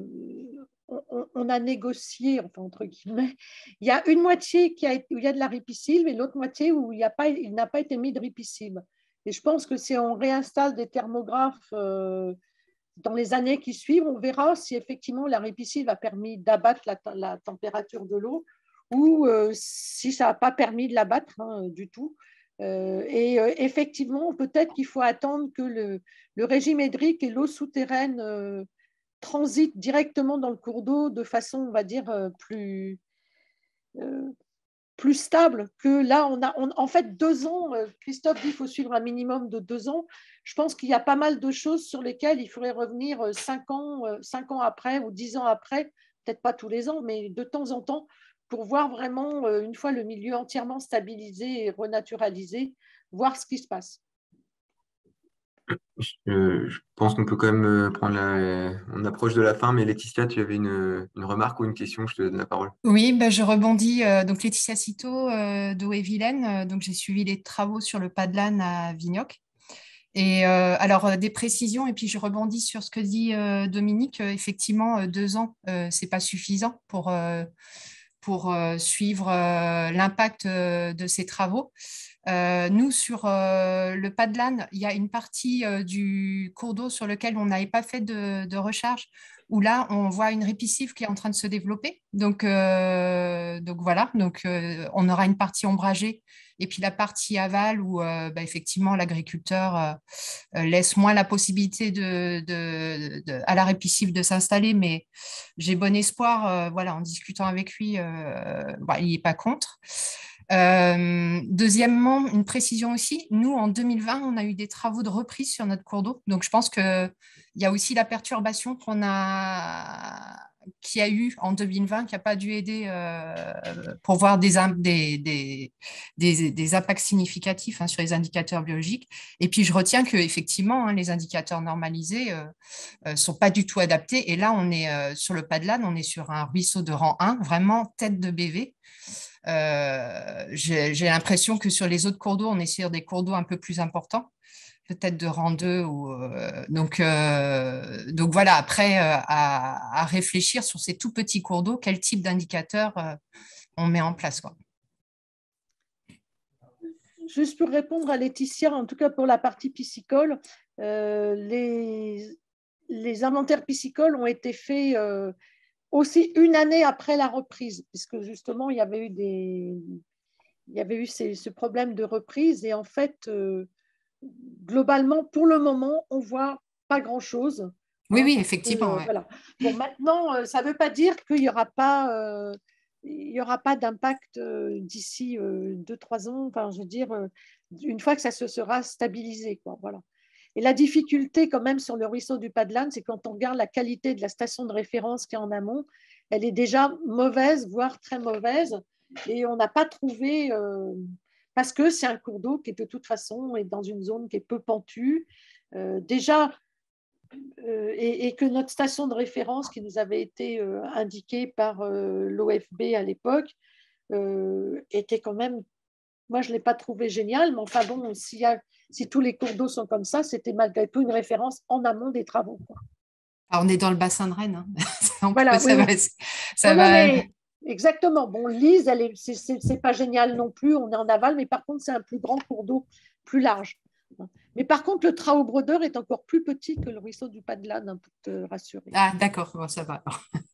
on, on a négocié, enfin entre guillemets, il y a une moitié qui a, où il y a de la ripisylve et l'autre moitié où il, y a pas, il n'a pas été mis de ripisylve. Et je pense que si on réinstalle des thermographes euh, dans les années qui suivent, on verra si effectivement la ripisylve a permis d'abattre la, la température de l'eau ou euh, si ça n'a pas permis de l'abattre hein, du tout. Euh, et euh, effectivement, peut-être qu'il faut attendre que le, le régime hydrique et l'eau souterraine euh, transitent directement dans le cours d'eau de façon, on va dire, euh, plus, euh, plus stable que là. On a, on, en fait, deux ans, Christophe dit qu'il faut suivre un minimum de deux ans. Je pense qu'il y a pas mal de choses sur lesquelles il faudrait revenir cinq ans, cinq ans après ou dix ans après, peut-être pas tous les ans, mais de temps en temps, pour voir vraiment, une fois le milieu entièrement stabilisé et renaturalisé, voir ce qui se passe. Je, je pense qu'on peut quand même prendre la... On approche de la fin, mais Laetitia, tu avais une, une remarque ou une question? Je te donne la parole. Oui, ben je rebondis. euh, donc Laetitia Citeau euh, d'Eau et Vilaine. euh, donc j'ai suivi les travaux sur le pas de l'âne à Vignoc. Et euh, alors euh, des précisions, et puis je rebondis sur ce que dit euh, Dominique. Euh, effectivement, euh, deux ans, euh, c'est pas suffisant pour euh, pour euh, suivre euh, l'impact euh, de ces travaux. Euh, nous, sur euh, le pas de l'âne, il y a une partie euh, du cours d'eau sur lequel on n'avait pas fait de, de recharge, où là, on voit une répiscive qui est en train de se développer. Donc, euh, donc voilà, donc, euh, on aura une partie ombragée et puis la partie aval où euh, bah, effectivement l'agriculteur euh, euh, laisse moins la possibilité de, de, de, à la répiscive de s'installer, mais j'ai bon espoir, euh, voilà, en discutant avec lui, euh, bah, il n'est pas contre. Euh, deuxièmement, une précision aussi, nous en deux mille vingt, on a eu des travaux de reprise sur notre cours d'eau. Donc je pense qu'il y a aussi la perturbation qu'on a, qu'il y a eu en deux mille vingt, qui n'a pas dû aider euh, pour voir des, des, des, des, des impacts significatifs hein, sur les indicateurs biologiques. Et puis je retiens qu'effectivement, hein, les indicateurs normalisés ne euh, euh, sont pas du tout adaptés. Et là, on est euh, sur le pas de l'âne, on est sur un ruisseau de rang un, vraiment tête de B V. Euh, j'ai l'impression que sur les autres cours d'eau, on est sur des cours d'eau un peu plus importants, peut-être de rang deux. Ou, euh, donc, euh, donc voilà, après, euh, à, à réfléchir sur ces tout petits cours d'eau, quel type d'indicateur euh, on met en place, quoi. Juste pour répondre à Laetitia, en tout cas pour la partie piscicole, euh, les, les inventaires piscicoles ont été faits euh, aussi une année après la reprise, puisque justement, il y avait eu, des, il y avait eu ces, ce problème de reprise. Et en fait, euh, globalement, pour le moment, on ne voit pas grand-chose. Oui, hein, oui, effectivement. que, ouais. Voilà. Bon, maintenant, ça ne veut pas dire qu'il n'y aura pas, euh, il y aura pas d'impact euh, d'ici euh, deux, trois ans. Enfin, je veux dire, euh, une fois que ça se sera stabilisé. Quoi, voilà. Et la difficulté quand même sur le ruisseau du Pas de l'Âne, c'est quand on regarde la qualité de la station de référence qui est en amont, elle est déjà mauvaise, voire très mauvaise. Et on n'a pas trouvé, euh, parce que c'est un cours d'eau qui de toute façon est dans une zone qui est peu pentue. Euh, déjà, euh, et, et que notre station de référence qui nous avait été euh, indiquée par euh, l'O F B à l'époque euh, était quand même, moi je ne l'ai pas trouvé génial, mais enfin bon, s'il y a si tous les cours d'eau sont comme ça, c'était malgré tout une référence en amont des travaux. Quoi. Alors, on est dans le bassin de Rennes. Hein. Voilà, ça oui, va, oui. ça non, va... non, mais exactement. Bon, Lise, ce n'est pas génial non plus, on est en aval, mais par contre, c'est un plus grand cours d'eau, plus large. Mais par contre, le Trau-Brodeur est encore plus petit que le ruisseau du Pas de l'Âne, hein, pour te rassurer. Ah, d'accord, bon, ça va.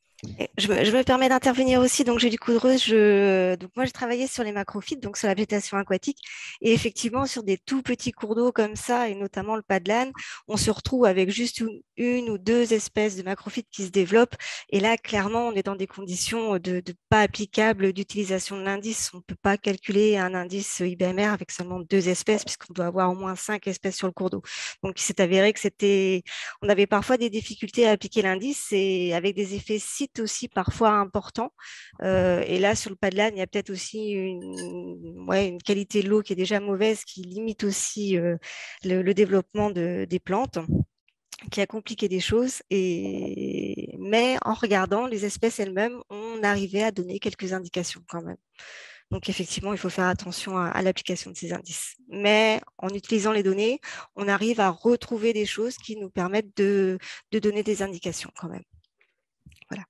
Je me, je me permets d'intervenir aussi, donc j'ai du coudreuse. Je, donc moi, j'ai travaillé sur les macrophytes, donc sur la végétation aquatique, et effectivement sur des tout petits cours d'eau comme ça, et notamment le Pas de l'Âne, on se retrouve avec juste une, une ou deux espèces de macrophytes qui se développent. Et là, clairement, on est dans des conditions de, de pas applicables d'utilisation de l'indice. On ne peut pas calculer un indice I B M R avec seulement deux espèces, puisqu'on doit avoir au moins cinq espèces sur le cours d'eau. Donc, il s'est avéré que c'était, on avait parfois des difficultés à appliquer l'indice, et avec des effets sites aussi parfois important. Euh, et là, sur le Pas de l'Âne, il y a peut-être aussi une, ouais, une qualité de l'eau qui est déjà mauvaise, qui limite aussi euh, le, le développement de, des plantes, qui a compliqué des choses. Et... Mais en regardant les espèces elles-mêmes, on arrivait à donner quelques indications quand même. Donc effectivement, il faut faire attention à, à l'application de ces indices. Mais en utilisant les données, on arrive à retrouver des choses qui nous permettent de, de donner des indications quand même. Voilà.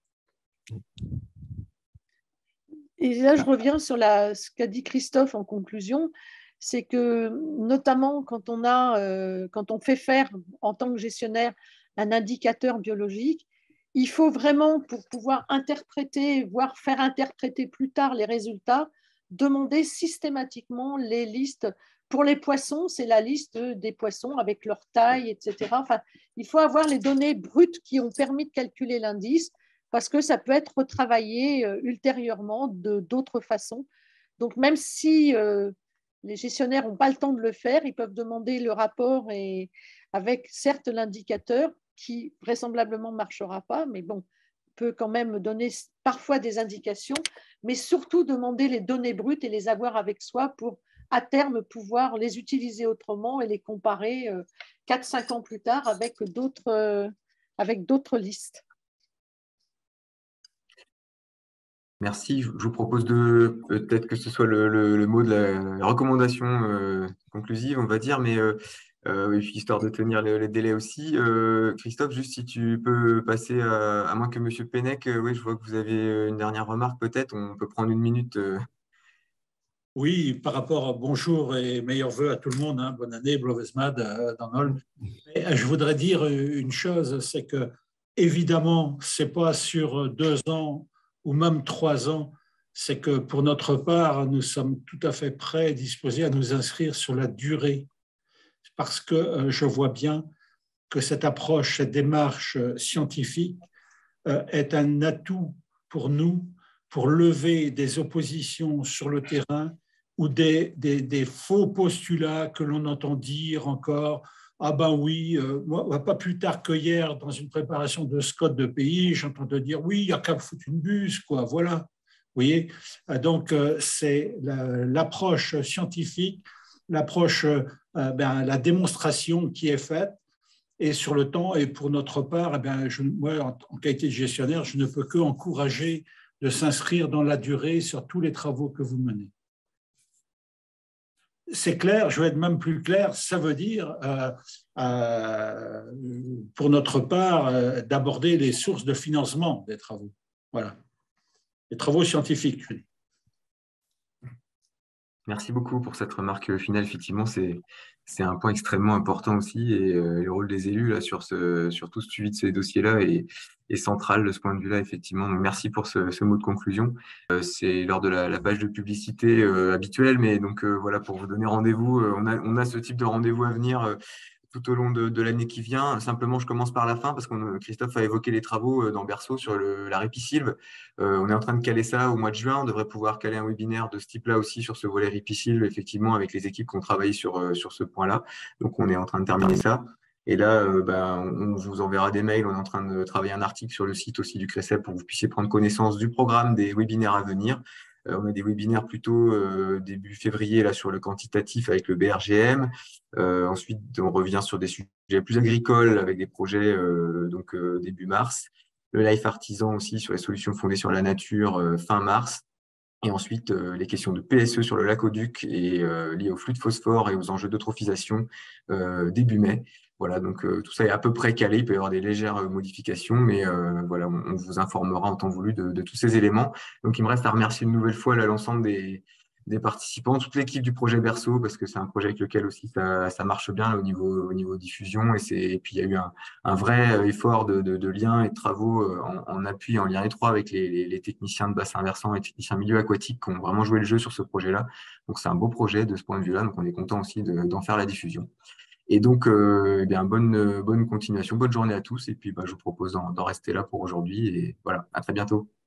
Et là, je reviens sur la, ce qu'a dit Christophe en conclusion, c'est que notamment quand on, a, euh, quand on fait faire en tant que gestionnaire un indicateur biologique, il faut vraiment, pour pouvoir interpréter, voire faire interpréter plus tard les résultats, demander systématiquement les listes. Pour les poissons, c'est la liste des poissons avec leur taille, et cetera. Enfin, il faut avoir les données brutes qui ont permis de calculer l'indice, parce que ça peut être retravaillé ultérieurement de d'autres façons. Donc, même si euh, les gestionnaires n'ont pas le temps de le faire, ils peuvent demander le rapport et avec certes l'indicateur qui vraisemblablement ne marchera pas, mais bon, peut quand même donner parfois des indications, mais surtout demander les données brutes et les avoir avec soi pour, à terme, pouvoir les utiliser autrement et les comparer euh, quatre cinq ans plus tard avec d'autres euh, avec d'autres listes. Merci. Je vous propose de peut-être que ce soit le, le, le mot de la, la recommandation euh, conclusive, on va dire, mais euh, euh, histoire de tenir les, les délais aussi. Euh, Christophe, juste si tu peux passer, à, à moins que M. Pennec, euh, oui, je vois que vous avez une dernière remarque peut-être, on peut prendre une minute. Euh. Oui, par rapport à bonjour et meilleurs vœux à tout le monde, hein, bonne année, Blovesmad, euh, Donald. Mais je voudrais dire une chose, c'est que évidemment, c'est pas sur deux ans ou même trois ans, c'est que pour notre part, nous sommes tout à fait prêts et disposés à nous inscrire sur la durée, parce que euh, je vois bien que cette approche, cette démarche scientifique euh, est un atout pour nous, pour lever des oppositions sur le terrain ou des, des, des faux postulats que l'on entend dire encore. Ah ben oui, euh, moi, pas plus tard que hier, dans une préparation de Scott de pays, j'entendais dire oui, il n'y a qu'à foutre une buse, quoi, voilà. Vous voyez, donc euh, c'est l'approche la, scientifique, l'approche, euh, ben, la démonstration qui est faite, et sur le temps, et pour notre part, eh bien, je, moi, en, en qualité de gestionnaire, je ne peux que encourager de s'inscrire dans la durée sur tous les travaux que vous menez. C'est clair, je vais être même plus clair, ça veut dire, euh, euh, pour notre part, euh, d'aborder les sources de financement des travaux. Voilà. Les travaux scientifiques, je dis. Merci beaucoup pour cette remarque finale. Effectivement, c'est c'est un point extrêmement important aussi et euh, le rôle des élus là sur ce sur tout ce suivi de ces dossiers-là est, est central de ce point de vue-là, effectivement. Donc, merci pour ce, ce mot de conclusion. Euh, c'est lors de la, la page de publicité euh, habituelle, mais donc euh, voilà, pour vous donner rendez-vous, euh, on a on a ce type de rendez-vous à venir. Euh, tout au long de, de l'année qui vient. Simplement, je commence par la fin parce que Christophe a évoqué les travaux dans Berceau sur le, la ripisylve. Euh, on est en train de caler ça au mois de juin. On devrait pouvoir caler un webinaire de ce type-là aussi sur ce volet ripisylve, effectivement, avec les équipes qui ont travaillé sur, sur ce point-là. Donc, on est en train de terminer ça. Et là, euh, bah, on vous enverra des mails. On est en train de travailler un article sur le site aussi du CRECEB pour que vous puissiez prendre connaissance du programme, des webinaires à venir. Euh, on a des webinaires plutôt euh, début février là sur le quantitatif avec le B R G M. Euh, ensuite, on revient sur des sujets plus agricoles avec des projets euh, donc euh, début mars. Le Life Artisan aussi sur les solutions fondées sur la nature euh, fin mars. Et ensuite, euh, les questions de P S E sur le Lac-au-Duc et euh, liées aux flux de phosphore et aux enjeux d'eutrophisation euh, début mai. Voilà, donc euh, tout ça est à peu près calé. Il peut y avoir des légères euh, modifications, mais euh, voilà, on, on vous informera en temps voulu de, de tous ces éléments. Donc, il me reste à remercier une nouvelle fois l'ensemble des, des participants, toute l'équipe du projet Berceau, parce que c'est un projet avec lequel aussi ça, ça marche bien là, au niveau, au niveau diffusion. Et, c'est, et puis, il y a eu un, un vrai effort de, de, de lien et de travaux en, en appui, en lien étroit avec les, les, les techniciens de bassin versant et techniciens milieu aquatique qui ont vraiment joué le jeu sur ce projet-là. Donc, c'est un beau projet de ce point de vue-là. Donc, on est content aussi de, d'en faire la diffusion. Et donc, euh, eh bien, bonne, bonne continuation, bonne journée à tous. Et puis, bah, je vous propose d'en, d'en rester là pour aujourd'hui. Et voilà, à très bientôt.